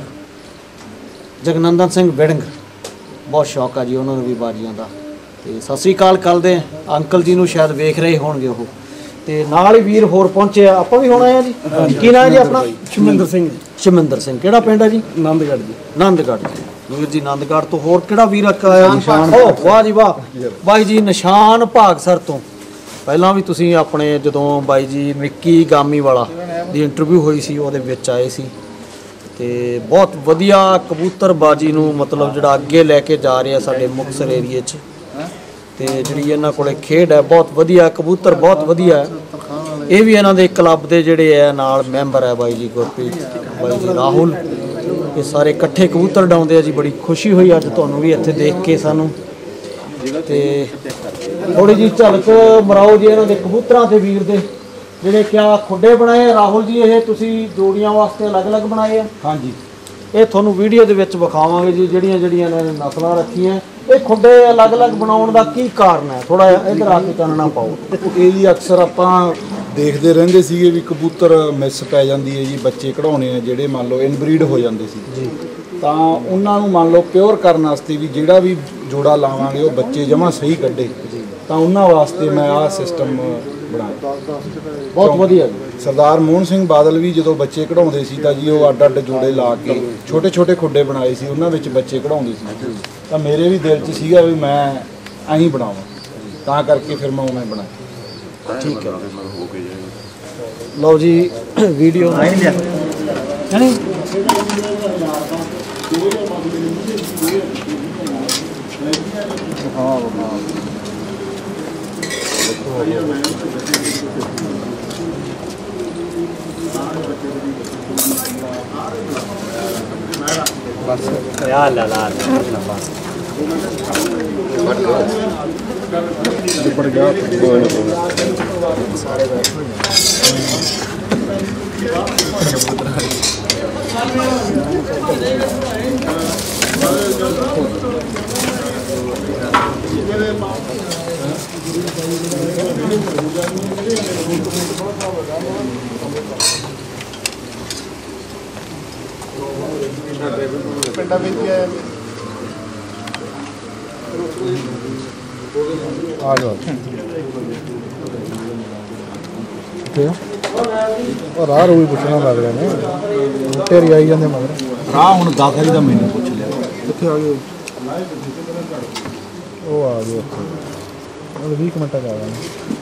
ਜਗਨੰਦਨ ਸਿੰਘ ਵਿੜੰਗ, ਬਹੁਤ ਸ਼ੌਕ ਆ ਜੀ ਉਹਨਾਂ ਨੂੰ ਵੀ ਬਾਜੀਆਂ ਦਾ। ਤੇ ਸਤਿ ਸ੍ਰੀ ਅਕਾਲ ਕਰਦੇ ਅੰਕਲ ਜੀ ਨੂੰ, ਸ਼ਾਇਦ ਵੇਖ ਰਹੇ ਹੋਣਗੇ ਉਹ। ਤੇ ਨਾਲ ਹੀ ਵੀਰ ਹੋਰ ਪਹੁੰਚੇ ਆ, ਆਪਾਂ ਵੀ ਹੁਣ ਆਏ ਆ ਜੀ। ਕੀ ਨਾਮ ਜੀ ਆਪਣਾ? ਸ਼ਮਿੰਦਰ ਸਿੰਘ। ਸ਼ਮਿੰਦਰ ਸਿੰਘ, ਕਿਹੜਾ ਪਿੰਡ ਹੈ ਜੀ? ਆਨੰਦਗੜ੍ਹ ਜੀ। ਆਨੰਦਗੜ੍ਹ ਜੀ। ਵੀਰ ਜੀ ਆਨੰਦਗੜ੍ਹ ਤੋਂ। ਹੋਰ ਕਿਹੜਾ ਵੀਰ ਆਇਆ? ਵਾਹ ਜੀ ਵਾਹ। ਬਾਈ ਜੀ ਨਿਸ਼ਾਨ ਭਾਗਸਰ ਤੋਂ। ਪਹਿਲਾਂ ਵੀ ਤੁਸੀਂ ਆਪਣੇ ਜਦੋਂ ਬਾਈ ਜੀ ਮਿੱਕੀ ਗਾਮੀ ਵਾਲਾ ਦੀ ਇੰਟਰਵਿਊ ਹੋਈ ਸੀ, ਉਹਦੇ ਵਿੱਚ ਆਏ ਸੀ। ਤੇ ਬਹੁਤ ਵਧੀਆ ਕਬੂਤਰਬਾਜੀ ਨੂੰ ਮਤਲਬ ਜਿਹੜਾ ਅੱਗੇ ਲੈ ਕੇ ਜਾ ਰਿਹਾ ਸਾਡੇ ਮੁਕਤਸਰ ਏਰੀਏ 'ਚ। ਤੇ ਜਿਹੜੀ ਇਹਨਾਂ ਕੋਲੇ ਖੇਡ ਹੈ ਬਹੁਤ ਵਧੀਆ, ਕਬੂਤਰ ਬਹੁਤ ਵਧੀਆ ਹੈ। ਇਹ ਵੀ ਇਹਨਾਂ ਦੇ ਕਲੱਬ ਦੇ ਜਿਹੜੇ ਹੈ ਨਾਲ ਮੈਂਬਰ ਹੈ ਬਾਈ ਜੀ ਗੁਰਪ੍ਰੀਤ, ਬਾਈ ਜੀ ਰਾਹੁਲ। ਇਹ ਸਾਰੇ ਇਕੱਠੇ ਕਬੂਤਰ ਡਾਉਂਦੇ ਆ ਜੀ। ਬੜੀ ਖੁਸ਼ੀ ਹੋਈ ਅੱਜ ਤੁਹਾਨੂੰ ਵੀ ਇੱਥੇ ਦੇਖ ਕੇ ਸਾਨੂੰ। ਤੇ ਥੋੜੀ ਜੀ ਝਲਕ ਮਰਾਓ ਜੀ ਇਹਨਾਂ ਦੇ ਕਬੂਤਰਾਂ ਤੇ ਵੀਰ ਦੇ ਜਿਹੜੇ ਕਿਆ ਖੁੱਡੇ ਬਣਾਏ ਆ ਰਾਹੁਲ ਜੀ। ਇਹ ਤੁਸੀਂ ਜੋੜੀਆਂ ਵਾਸਤੇ ਅਲੱਗ-ਅਲੱਗ ਬਣਾਏ ਆ? ਹਾਂਜੀ, ਇਹ ਤੁਹਾਨੂੰ ਵੀਡੀਓ ਦੇ ਵਿੱਚ ਵਿਖਾਵਾਂਗੇ ਜੀ ਜਿਹੜੀਆਂ ਇਹਨਾਂ ਨੇ ਨਸਲਾਂ ਰੱਖੀਆਂ। ਇਹ ਖੁੱਡੇ ਅਲੱਗ-ਅਲੱਗ ਬਣਾਉਣ ਦਾ ਕੀ ਕਾਰਨ ਹੈ? ਥੋੜਾ ਇੱਧਰ ਆ ਕੇ ਚਾਨਣਾ ਪਾਓ। ਇਹ ਜੀ ਅਕਸਰ ਆਪਾਂ ਦੇਖਦੇ ਰਹਿੰਦੇ ਸੀਗੇ ਵੀ ਕਬੂਤਰ ਮਿਸ ਪੈ ਜਾਂਦੀ ਹੈ ਜੀ, ਬੱਚੇ ਕਢਾਉਣੇ ਆ ਜਿਹੜੇ ਮੰਨ ਲਓ ਇਨਬਰੀਡ ਹੋ ਜਾਂਦੇ ਸੀ ਜੀ, ਤਾਂ ਉਹਨਾਂ ਨੂੰ ਮੰਨ ਲਓ ਪਿਓਰ ਕਰਨ ਵਾਸਤੇ ਵੀ ਜਿਹੜਾ ਵੀ ਜੋੜਾ ਲਾਵਾਂਗੇ ਉਹ ਬੱਚੇ ਜਮਾਂ ਸਹੀ ਕੱਢੇ, ਤਾਂ ਉਹਨਾਂ ਵਾਸਤੇ ਮੈਂ ਆਹ ਸਿਸਟਮ ਬਣਾਇਆ। ਬਹੁਤ ਵਧੀਆ। ਸਰਦਾਰ ਮੋਹਨ ਸਿੰਘ ਬਾਦਲ ਵੀ ਜਦੋਂ ਬੱਚੇ ਕਢਾਉਂਦੇ ਸੀ ਤਾਂ ਜੀ ਉਹ ਅੱਡ ਅੱਡ ਜੋੜੇ ਲਾ ਕੇ ਛੋਟੇ ਛੋਟੇ ਖੁੱਡੇ ਬਣਾਏ ਸੀ, ਉਹਨਾਂ ਵਿੱਚ ਬੱਚੇ ਕਢਾਉਂਦੇ ਸੀ। ਤਾਂ ਮੇਰੇ ਵੀ ਦਿਲ 'ਚ ਸੀਗਾ ਵੀ ਮੈਂ ਐਂ ਬਣਾਵਾਂ, ਤਾਂ ਕਰਕੇ ਫਿਰ ਮੈਂ ਉਵੇਂ ਬਣਾਇਆ। ਠੀਕ ਹੈ, ਲਓ ਜੀ ਵੀਡੀਓ ਨਹੀਂ ਬਸ ਯਾ ਲਾ ਲਾ ਉੱਪਰ ਗਿਆ ਸਾਰੇ ਬੈਠੇ ਪਿੰਡਾਂ ਵਿੱਚ ਆ ਜਾਓ ਤੇ ਉਹ ਰਾਹ ਰੂਹ ਵੀ ਪੁੱਛਣਾ ਲੱਗ ਰਿਹਾ ਨੇ, ਤੇਰੀ ਆਈ ਜਾਂਦੇ ਮਗਰ ਰਾਹ ਹੁਣ ਦਾਖਲ ਦਾ ਮੈਨੂੰ ਪੁੱਛ ਲਿਆ ਕਿੱਥੇ ਆ ਗਏ? ਉਹ ਆ ਗਏ ਉੱਥੇ, ਉਹ 20 ਮਿੰਟਾਂ ਚ ਆ ਜਾਣਾ।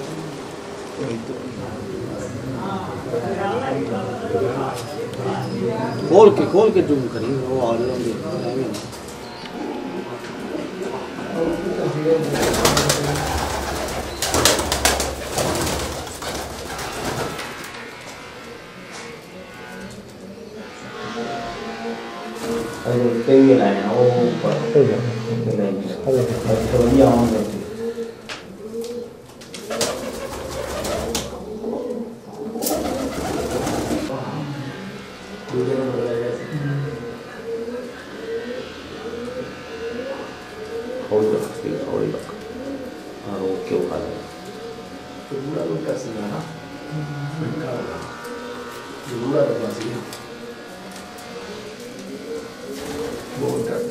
ਖੋਲ ਕੇ ਜ਼ੂਮ ਕਰੀ, ਉਹ ਆ ਜਾਣਗੇ। cây này nó cây này với nhau rồi. Hold được, hold được. Kiểu phải đúng là lúc ta sinh ra đúng là được gì bốn trận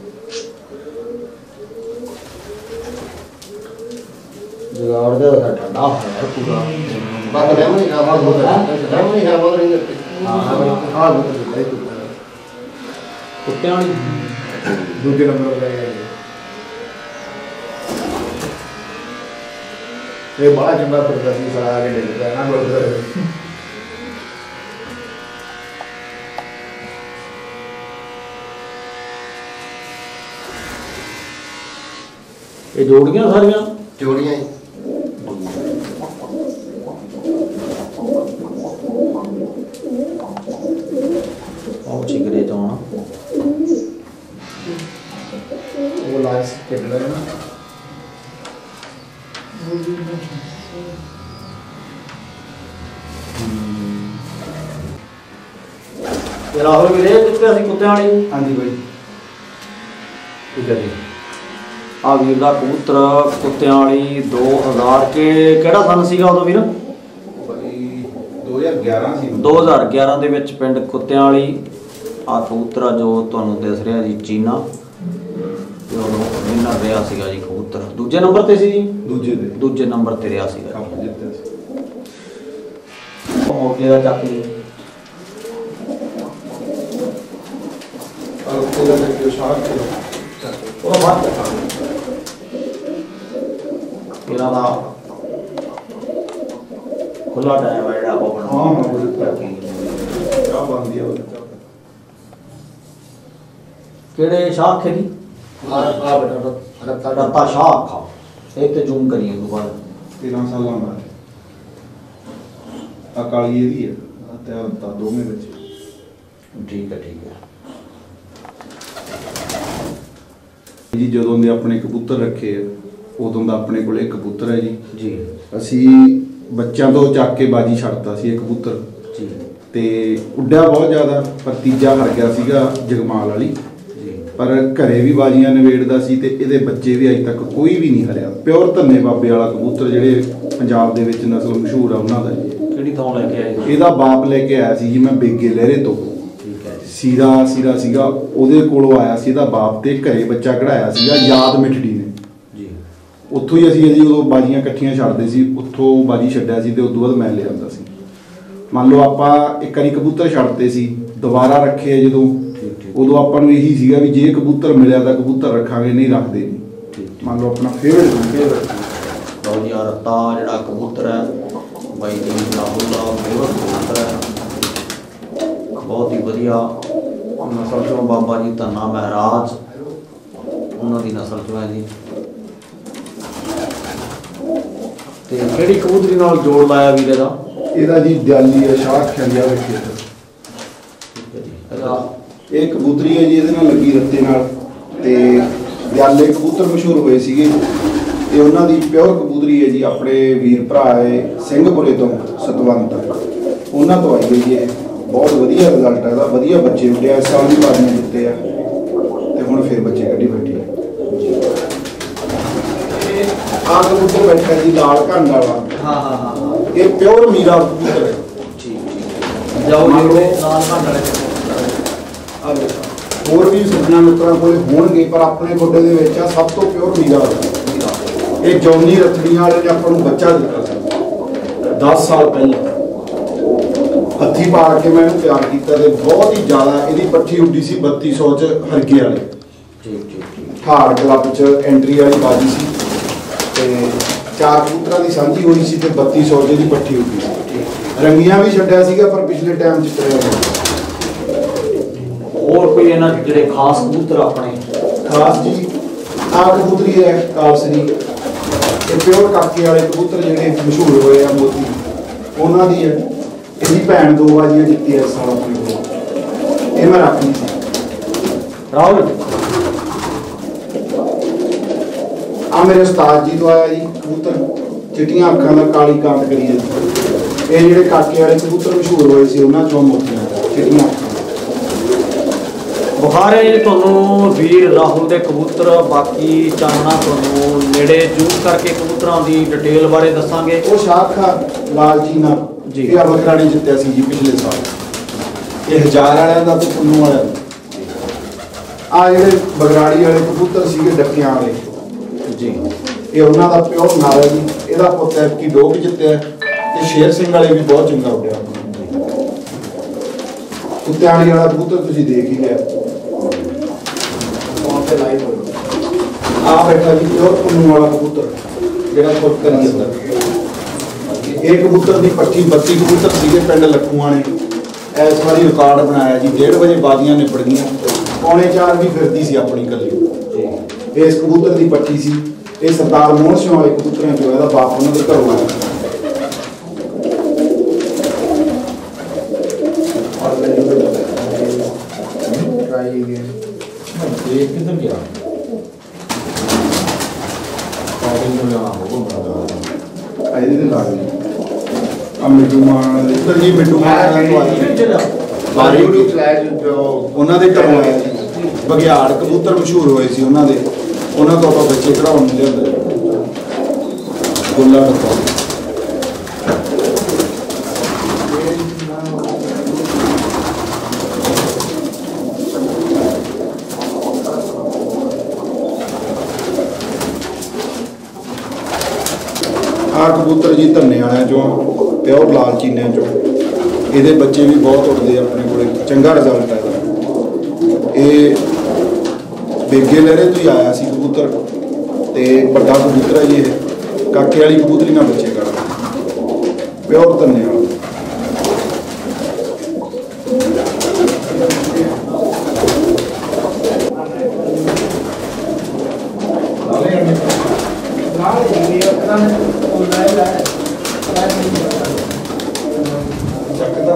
giờ order là ठंडा है पूरा बात लेमन का बात होता है लेमन का बात नहीं करते हां वो तो है कुत्ते वाली दूसरे नंबर पे ये बड़ा चंगा प्रदर्शन सारा आगे ले जाता है ना बोलते ये जोड़ियां सारियां जोड़ियां और चिकरे तो ना वो लाइस के डर ना ये राहुल वीरे कितने ਅਸੀਂ ਕੁੱਤਿਆਂ ਵਾਲੀ ਹਾਂਜੀ ਬਾਈ ਠੀਕ ਹੈ ਜੀ ਆ ਵੀਰ ਦਾ ਕਬੂਤਰ ਕੁੱਤਿਆਂ ਵਾਲੀ 2000 ਕੇ ਕਿਹੜਾ ਸਨ ਸੀਗਾ ਉਦੋਂ ਵੀਰ ਬਾਈ 2011 ਸੀ 2011 ਦੇ ਵਿੱਚ ਪਿੰਡ ਕੁੱਤਿਆਂ ਵਾਲੀ ਆ ਕਬੂਤਰ ਜੋ ਤੁਹਾਨੂੰ ਦਿਸ ਰਿਹਾ ਜੀ ਚੀਨਾ ਜੋ ਵਿਨਰ ਰਿਹਾ ਸੀਗਾ ਜੀ ਕਬੂਤਰ ਦੂਜੇ ਨੰਬਰ ਤੇ ਸੀ ਜੀ ਦੂਜੇ ਨੰਬਰ ਤੇ ਰਿਹਾ ਸੀਗਾ ਮੌਕੇ ਦਾ ਚੱਕ ਲਈ ਉਹ ਬਾਤ ਇਹਨਾਂ ਦਾ ਖੁੱਲਾ ਟਾਇਰ ਹੈ ਜਿਹੜਾ ਉਹ ਬਣਾਉਣਾ ਚਾਹ ਬੰਦੀ ਆ ਕਿਹੜੇ ਸ਼ਾਖ ਹੈ ਜੀ आ बेटा ਰੱਤਾ ਸ਼ਾਖ ਇੱਕ ਤੇ ਜ਼ੂਮ ਕਰੀਏ ਦੁਬਾਰਾ 13 ਸਾਲਾਂ ਦਾ ਆ ਕਾਲੀ ਇਹਦੀ ਹੈ ਤੇ ਤਾਂ ਦੋਵੇਂ ਵਿੱਚ ਠੀਕ ਹੈ ਜੀ ਜਦੋਂ ਦੇ ਆਪਣੇ ਕਬੂਤਰ ਰੱਖੇ ਆ ਉਦੋਂ ਦਾ ਆਪਣੇ ਕੋਲੇ ਕਬੂਤਰ ਹੈ ਜੀ। ਅਸੀਂ ਬੱਚਿਆਂ ਤੋਂ ਚੱਕ ਕੇ ਬਾਜੀ ਛੱਡਤਾ ਸੀ ਇਹ ਕਬੂਤਰ ਜੀ, ਤੇ ਉੱਡਿਆ ਬਹੁਤ ਜ਼ਿਆਦਾ, ਪਰ ਤੀਜਾ ਹਰ ਗਿਆ ਸੀਗਾ ਜਗਮਾਲ ਵਾਲੀ ਜੀ। ਪਰ ਘਰੇ ਵੀ ਬਾਜੀਆਂ ਨਿਬੇੜਦਾ ਸੀ ਤੇ ਇਹਦੇ ਬੱਚੇ ਵੀ ਅਜੇ ਤੱਕ ਕੋਈ ਵੀ ਨਹੀਂ ਹਰਿਆ। ਪਿਓਰ ਧੰਨੇ ਬਾਬੇ ਵਾਲਾ ਕਬੂਤਰ ਜਿਹੜੇ ਪੰਜਾਬ ਦੇ ਵਿੱਚ ਨਸਲ ਮਸ਼ਹੂਰ ਆ ਉਹਨਾਂ ਦਾ ਜੀ। ਕਿਹੜੀ ਥਾਂ ਲੈ ਕੇ ਆਏ? ਇਹਦਾ ਬਾਪ ਲੈ ਕੇ ਆਇਆ ਸੀ ਜੀ, ਮੈਂ ਬੇਗੇ ਲਹਿਰੇ ਤੋਂ। ਸੀਰਾ ਸੀਗਾ ਉਹਦੇ ਕੋਲੋਂ ਆਇਆ ਸੀ ਇਹਦਾ ਬਾਪ, ਤੇ ਘਰੇ ਬੱਚਾ ਕਢਾਇਆ ਸੀਗਾ ਯਾਦ ਮਿੱਠੜੀ ਨੇ ਜੀ। ਉੱਥੋਂ ਹੀ ਅਸੀਂ ਉਦੋਂ ਬਾਜੀਆਂ ਇਕੱਠੀਆਂ ਛੱਡਦੇ ਸੀ, ਉੱਥੋਂ ਬਾਜੀ ਛੱਡਿਆ ਸੀ ਤੇ ਉਸ ਤੋਂ ਬਾਅਦ ਮੈਂ ਲਿਆਂਦਾ ਸੀ। ਮੰਨ ਲਓ ਆਪਾਂ ਇੱਕ ਵਾਰੀ ਕਬੂਤਰ ਛੱਡਦੇ ਸੀ, ਦੁਬਾਰਾ ਰੱਖੇ ਜਦੋਂ, ਉਦੋਂ ਆਪਾਂ ਨੂੰ ਇਹੀ ਸੀਗਾ ਵੀ ਜੇ ਕਬੂਤਰ ਮਿਲਿਆ ਤਾਂ ਕਬੂਤਰ ਰੱਖਾਂਗੇ, ਨਹੀਂ ਰੱਖਦੇ ਨਹੀਂ। ਮੰਨ ਲਓ ਆਪਣਾ ਫੇਵਰਟ ਲਓ ਜੀ, ਰਤਾ ਜਿਹੜਾ ਕਬੂਤਰ ਹੈ ਬਾਈ ਜੀ ਰਾਹੁਲ ਦਾ ਫੇਵਰਟ ਕਬੂਤਰ ਹੈ, ਬਹੁਤ ਹੀ ਵਧੀਆ ਨਸਲ ਚੋਂ ਬਾਬਾ ਜੀ ਧੰਨਾ ਮਹਾਰਾਜ ਉਹਨਾਂ ਦੀ ਨਸਲ ਚੋਂ ਹੈ ਜੀ। ਤੇ ਕਿਹੜੀ ਕਬੂਤਰੀ ਨਾਲ ਜੋੜ ਲਾਇਆ ਵੀਰੇ ਦਾ? ਇਹਦਾ ਜੀ ਦਿਆਲੀ ਹੈ, ਸ਼ਾਹ ਖੰਡਿਆ ਰੱਖੀ ਇਹ ਕਬੂਤਰੀ ਹੈ ਜੀ, ਇਹਦੇ ਨਾਲ ਲੱਗੀ ਰੱਤੇ ਨਾਲ। ਤੇ ਦਿਆਲੇ ਕਬੂਤਰ ਮਸ਼ਹੂਰ ਹੋਏ ਸੀਗੇ, ਇਹ ਉਹਨਾਂ ਦੀ ਪਿਓਰ ਕਬੂਤਰੀ ਹੈ ਜੀ। ਆਪਣੇ ਵੀਰ ਭਰਾ ਹੈ ਸਿੰਘਪੁਰੇ ਤੋਂ ਸਤਵੰਤ, ਉਹਨਾਂ ਤੋਂ ਆਈ ਹੈ ਜੀ। ਇਹ ਬਹੁਤ ਵਧੀਆ ਰਿਜ਼ਲਟ ਹੈ ਇਹਦਾ, ਵਧੀਆ ਬੱਚੇ ਉੱਡਿਆ, ਇਸ ਸਾਲ ਵੀ ਬਾਜ਼ੀਆਂ ਦਿੱਤੇ ਆ ਤੇ ਹੁਣ ਫਿਰ ਬੱਚੇ ਕੱਢੀ ਬੈਠੀ ਹੈ। ਆਹ ਕਬੂਤਰ ਬੈਠਾ ਜੀ ਲਾਲ ਘੰਡ ਵਾਲਾ, ਹਾਂ ਇਹ ਪਿਓਰ ਮੀਰਾ ਕਬੂਤਰ ਹੈ। ਠੀਕ ਜਾਓ ਜੀ ਲਾਲ ਘੰਡ ਵਾਲੇ ਹੋਰ ਵੀ ਸੱਜਣਾ ਮਿੱਤਰਾਂ ਕੋਲੇ ਹੋਣਗੇ, ਪਰ ਆਪਣੇ ਗੋਡੇ ਦੇ ਵਿੱਚ ਆ ਸਭ ਤੋਂ ਪਿਓਰ ਮੀਰਾ। ਇਹ ਜੌਨੀ ਰਥੜੀਆਂ ਵਾਲੇ ਨੇ ਆਪਾਂ ਨੂੰ ਬੱਚਾ ਦਿੱਤਾ ਸੀ 10 ਸਾਲ ਪਹਿਲਾਂ, ਹੱਥੀ ਪਾੜ ਕੇ ਮੈਂ ਇਹਨੂੰ ਤਿਆਰ ਕੀਤਾ ਤੇ ਬਹੁਤ ਹੀ ਜ਼ਿਆਦਾ ਇਹਦੀ ਪੱਠੀ ਉੱਡੀ ਸੀ 3200 ਚ ਹਰਗੇ ਵਾਲੇ ਠਾੜ ਕਲੱਬ ਚ ਐਂਟਰੀ ਵਾਲੀ ਬਾਜੀ ਸੀ, ਤੇ 4 ਕਬੂਤਰਾਂ ਦੀ ਸਾਂਝੀ ਹੋਈ ਸੀ ਤੇ 3200 ਚ ਦੀ ਪੱਠੀ ਉੱਡੀ ਸੀ। ਰੰਗੀਆਂ ਵੀ ਛੱਡਿਆ ਸੀਗਾ, ਪਰ ਪਿਛਲੇ ਟਾਈਮ ਚ ਕਰਿਆ ਗਿਆ। ਹੋਰ ਕੋਈ ਇਹਨਾਂ ਜਿਹੜੇ ਖਾਸ ਕਬੂਤਰ ਆਪਣੇ? ਖਾਸ ਜੀ ਆਹ ਕਬੂਤਰੀ ਹੈ ਕਾਲਸਰੀ, ਇਹ ਪਿਓਰ ਕਾਕੇ ਵਾਲੇ ਕਬੂਤਰ ਜਿਹੜੇ ਮਸ਼ਹੂਰ ਹੋਏ ਆ ਮੋਤੀ, ਉਹਨਾਂ ਦੀ ਹੈ। ਇਹਦੀ ਭੈਣ 2 ਬਾਜੀਆਂ ਜਿੱਤੀ ਇਸ ਸਾਲ ਆਪਣੇ ਕੋਲ, ਇਹ ਮੈਂ ਰੱਖ ਲਈ ਸੀ। ਰਾਹੁਲ ਆ ਮੇਰੇ ਉਸਤਾਦ ਜੀ ਤੋਂ ਆਇਆ ਜੀ ਕਬੂਤਰ, ਚਿੱਟੀਆਂ ਅੱਖਾਂ ਦਾ ਕਾਲੀ ਕਾਂਤ ਕਰੀ ਜਾਂਦੀ। ਇਹ ਜਿਹੜੇ ਕਾਕੇ ਵਾਲੇ ਕਬੂਤਰ ਮਸ਼ਹੂਰ ਹੋਏ ਸੀ ਉਹਨਾਂ ਚੋਂ ਮੋਤੀਆਂ ਚਿੱਟੀਆਂ ਅੱਖਾਂ ਬੁਖਾਰੇ ਤੁਹਾਨੂੰ ਵੀਰ ਰਾਹੁਲ ਦੇ ਕਬੂਤਰ। ਬਾਕੀ ਚਾਨਣਾ ਤੁਹਾਨੂੰ ਨੇੜੇ ਜ਼ੂਮ ਕਰਕੇ ਕਬੂਤਰਾਂ ਦੀ ਡਿਟੇਲ ਬਾਰੇ ਦੱਸਾਂਗੇ। ਉਹ ਸ਼ਾਖਾ ਲਾਲ ਜੀ ਨਾਲ ਜੀ ਇਹ ਅਬਕਰਾਣੀ ਜਿੱਤਿਆ ਸੀ ਜੀ ਪਿਛਲੇ ਸਾਲ। ਇਹ 1000 ਵਾਲਿਆਂ ਦਾ ਤੇ ਪੁੰਨੂ ਵਾਲਿਆਂ ਦਾ। ਆ ਜਿਹੜੇ ਬਗਰਾੜੀ ਵਾਲੇ ਕਬੂਤਰ ਸੀਗੇ ਡੱਕਿਆਂ ਵਾਲੇ ਜੀ, ਇਹ ਉਹਨਾਂ ਦਾ ਪਿਓਰ ਨਾਰਾ ਜੀ। ਇਹਦਾ ਪੁੱਤ ਹੈ ਕਿ ਡੋਗ ਜਿੱਤਿਆ, ਤੇ ਸ਼ੇਰ ਸਿੰਘ ਵਾਲੇ ਵੀ ਬਹੁਤ ਚੰਗਾ ਉੱਡਿਆ। ਕੁੱਤਿਆਣੀ ਵਾਲਾ ਕਬੂਤਰ ਤੁਸੀਂ ਦੇਖ ਹੀ ਲਿਆ, ਆ ਬੈਠਾ ਜੀ ਪਿਓਰ ਪੁੰਨੂ ਵਾਲਾ ਕਬੂਤਰ ਜਿਹੜਾ ਖੁਦ ਕਰੀ ਜਾਂਦਾ। ਇਹ ਕਬੂਤਰ ਦੀ ਪੱਠੀ 32 ਕਬੂਤਰ ਸੀਗੇ ਪਿੰਡ ਲੱਖੂਆਂ ਨੇ ਇਸ ਵਾਰੀ ਰਿਕਾਰਡ ਬਣਾਇਆ ਜੀ। 1:30 ਵਜੇ ਬਾਜ਼ੀਆਂ ਨਿਬੜ ਗਈਆਂ, 3:45 ਵੀ ਫਿਰਦੀ ਸੀ ਆਪਣੀ ਕੱਲੀ। ਇਸ ਕਬੂਤਰ ਦੀ ਪੱਠੀ ਸੀ। ਇਹ ਸਰਦਾਰ ਮੋਹਨ ਸਿੰਘ ਵਾਲੇ ਕਬੂਤਰਾਂ ਚੋਂ, ਇਹਦਾ ਬਾਪ ਉਹਨਾਂ ਦੇ ਘਰੋਂ ਆਇਆ। ਕਿੱਧਰ ਗਿਆ? ਇਹਦੇ ਦੇ ਲਾ ਗਏ ਆ ਮਿੱਟੂ ਮਾਨ ਇੱਧਰ ਜੀ, ਮਿੱਟੂ ਮਾਨ ਉਹਨਾਂ ਦੇ ਘਰੋਂ ਆਇਆ ਜੀ। ਬਗਿਆੜ ਕਬੂਤਰ ਮਸ਼ਹੂਰ ਹੋਏ ਸੀ ਉਹਨਾਂ ਦੇ, ਉਹਨਾਂ ਤੋਂ ਆਪਾਂ ਬੱਚੇ ਕਢਾਉਣ ਨੂੰ ਲਿਆਂਦੇ ਗੋਲਾ ਟੱਪਾ। ਆ ਕਬੂਤਰ ਜੀ ਧੰਨੇ ਵਾਲਿਆਂ ਚੋਂ, ਪਿਓਰ ਲਾਲ ਚੀਨਿਆਂ ਚੋਂ। ਇਹਦੇ ਬੱਚੇ ਵੀ ਬਹੁਤ ਉੱਡਦੇ ਆਪਣੇ ਕੋਲੇ, ਚੰਗਾ ਰਿਜ਼ਲਟ ਹੈ ਇਹਦਾ। ਇਹ ਬੇਗੇ ਲਹਿਰੇ ਤੋਂ ਹੀ ਆਇਆ ਸੀ ਕਬੂਤਰ, ਤੇ ਵੱਡਾ ਕਬੂਤਰ ਹੈ ਜੀ। ਇਹ ਕਾਕੇ ਵਾਲੀ ਕਬੂਤਰੀ ਨਾਲ ਬੱਚੇ ਕਰਦਾ, ਪਿਓਰ ਧੰਨੇ ਵਾਲਾ। ਚੱਕਦਾ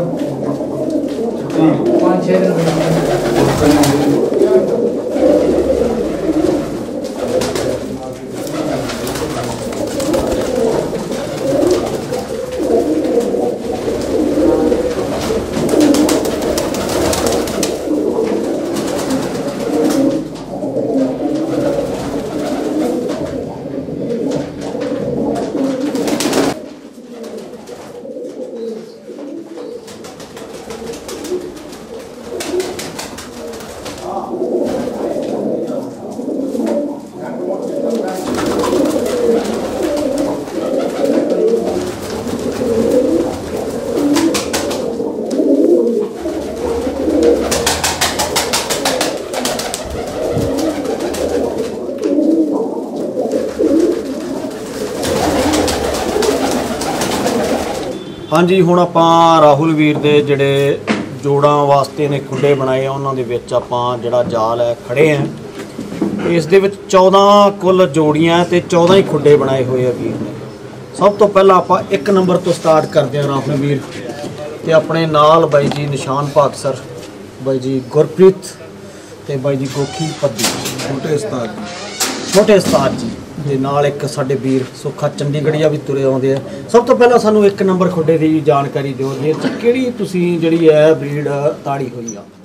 5-6 ਦਿਨ ਹਾਂਜੀ, ਹੁਣ ਆਪਾਂ ਰਾਹੁਲ ਵੀਰ ਦੇ ਜਿਹੜੇ ਜੋੜਾਂ ਵਾਸਤੇ ਨੇ ਖੁੱਡੇ ਬਣਾਏ ਆ, ਉਹਨਾਂ ਦੇ ਵਿੱਚ ਆਪਾਂ ਜਿਹੜਾ ਜਾਲ ਹੈ ਖੜੇ ਆ। ਇਸ ਦੇ ਵਿੱਚ 14 ਕੁੱਲ ਜੋੜੀਆਂ ਤੇ 14 ਹੀ ਖੁੱਡੇ ਬਣਾਏ ਹੋਏ ਆ ਵੀਰ ਨੇ। ਸਭ ਤੋਂ ਪਹਿਲਾਂ ਆਪਾਂ 1 ਨੰਬਰ ਤੋਂ ਸਟਾਰਟ ਕਰਦੇ ਹਾਂ ਰਾਹੁਲ ਵੀਰ, ਤੇ ਆਪਣੇ ਨਾਲ ਬਾਈ ਜੀ ਨਿਸ਼ਾਨ ਭਾਗਸਰ, ਬਾਈ ਜੀ ਗੁਰਪ੍ਰੀਤ ਤੇ ਬਾਈ ਜੀ ਗੋਖੀ ਪੱਦੀ, ਛੋਟੇ ਉਸਤਾਦ ਜੀ ਦੇ ਨਾਲ ਇੱਕ ਸਾਡੇ ਵੀਰ ਸੁੱਖਾ ਚੰਡੀਗੜ੍ਹੀਆ ਵੀ ਤੁਰੇ ਆਉਂਦੇ ਆ। ਸਭ ਤੋਂ ਪਹਿਲਾਂ ਸਾਨੂੰ 1 ਨੰਬਰ ਖੁੱਡੇ ਦੀ ਜਾਣਕਾਰੀ ਦਿਓ, ਜੇ ਕਿਹੜੀ ਤੁਸੀਂ ਜਿਹੜੀ ਹੈ ਬਰੀਡ ਤਾੜੀ ਹੋਈ ਆ?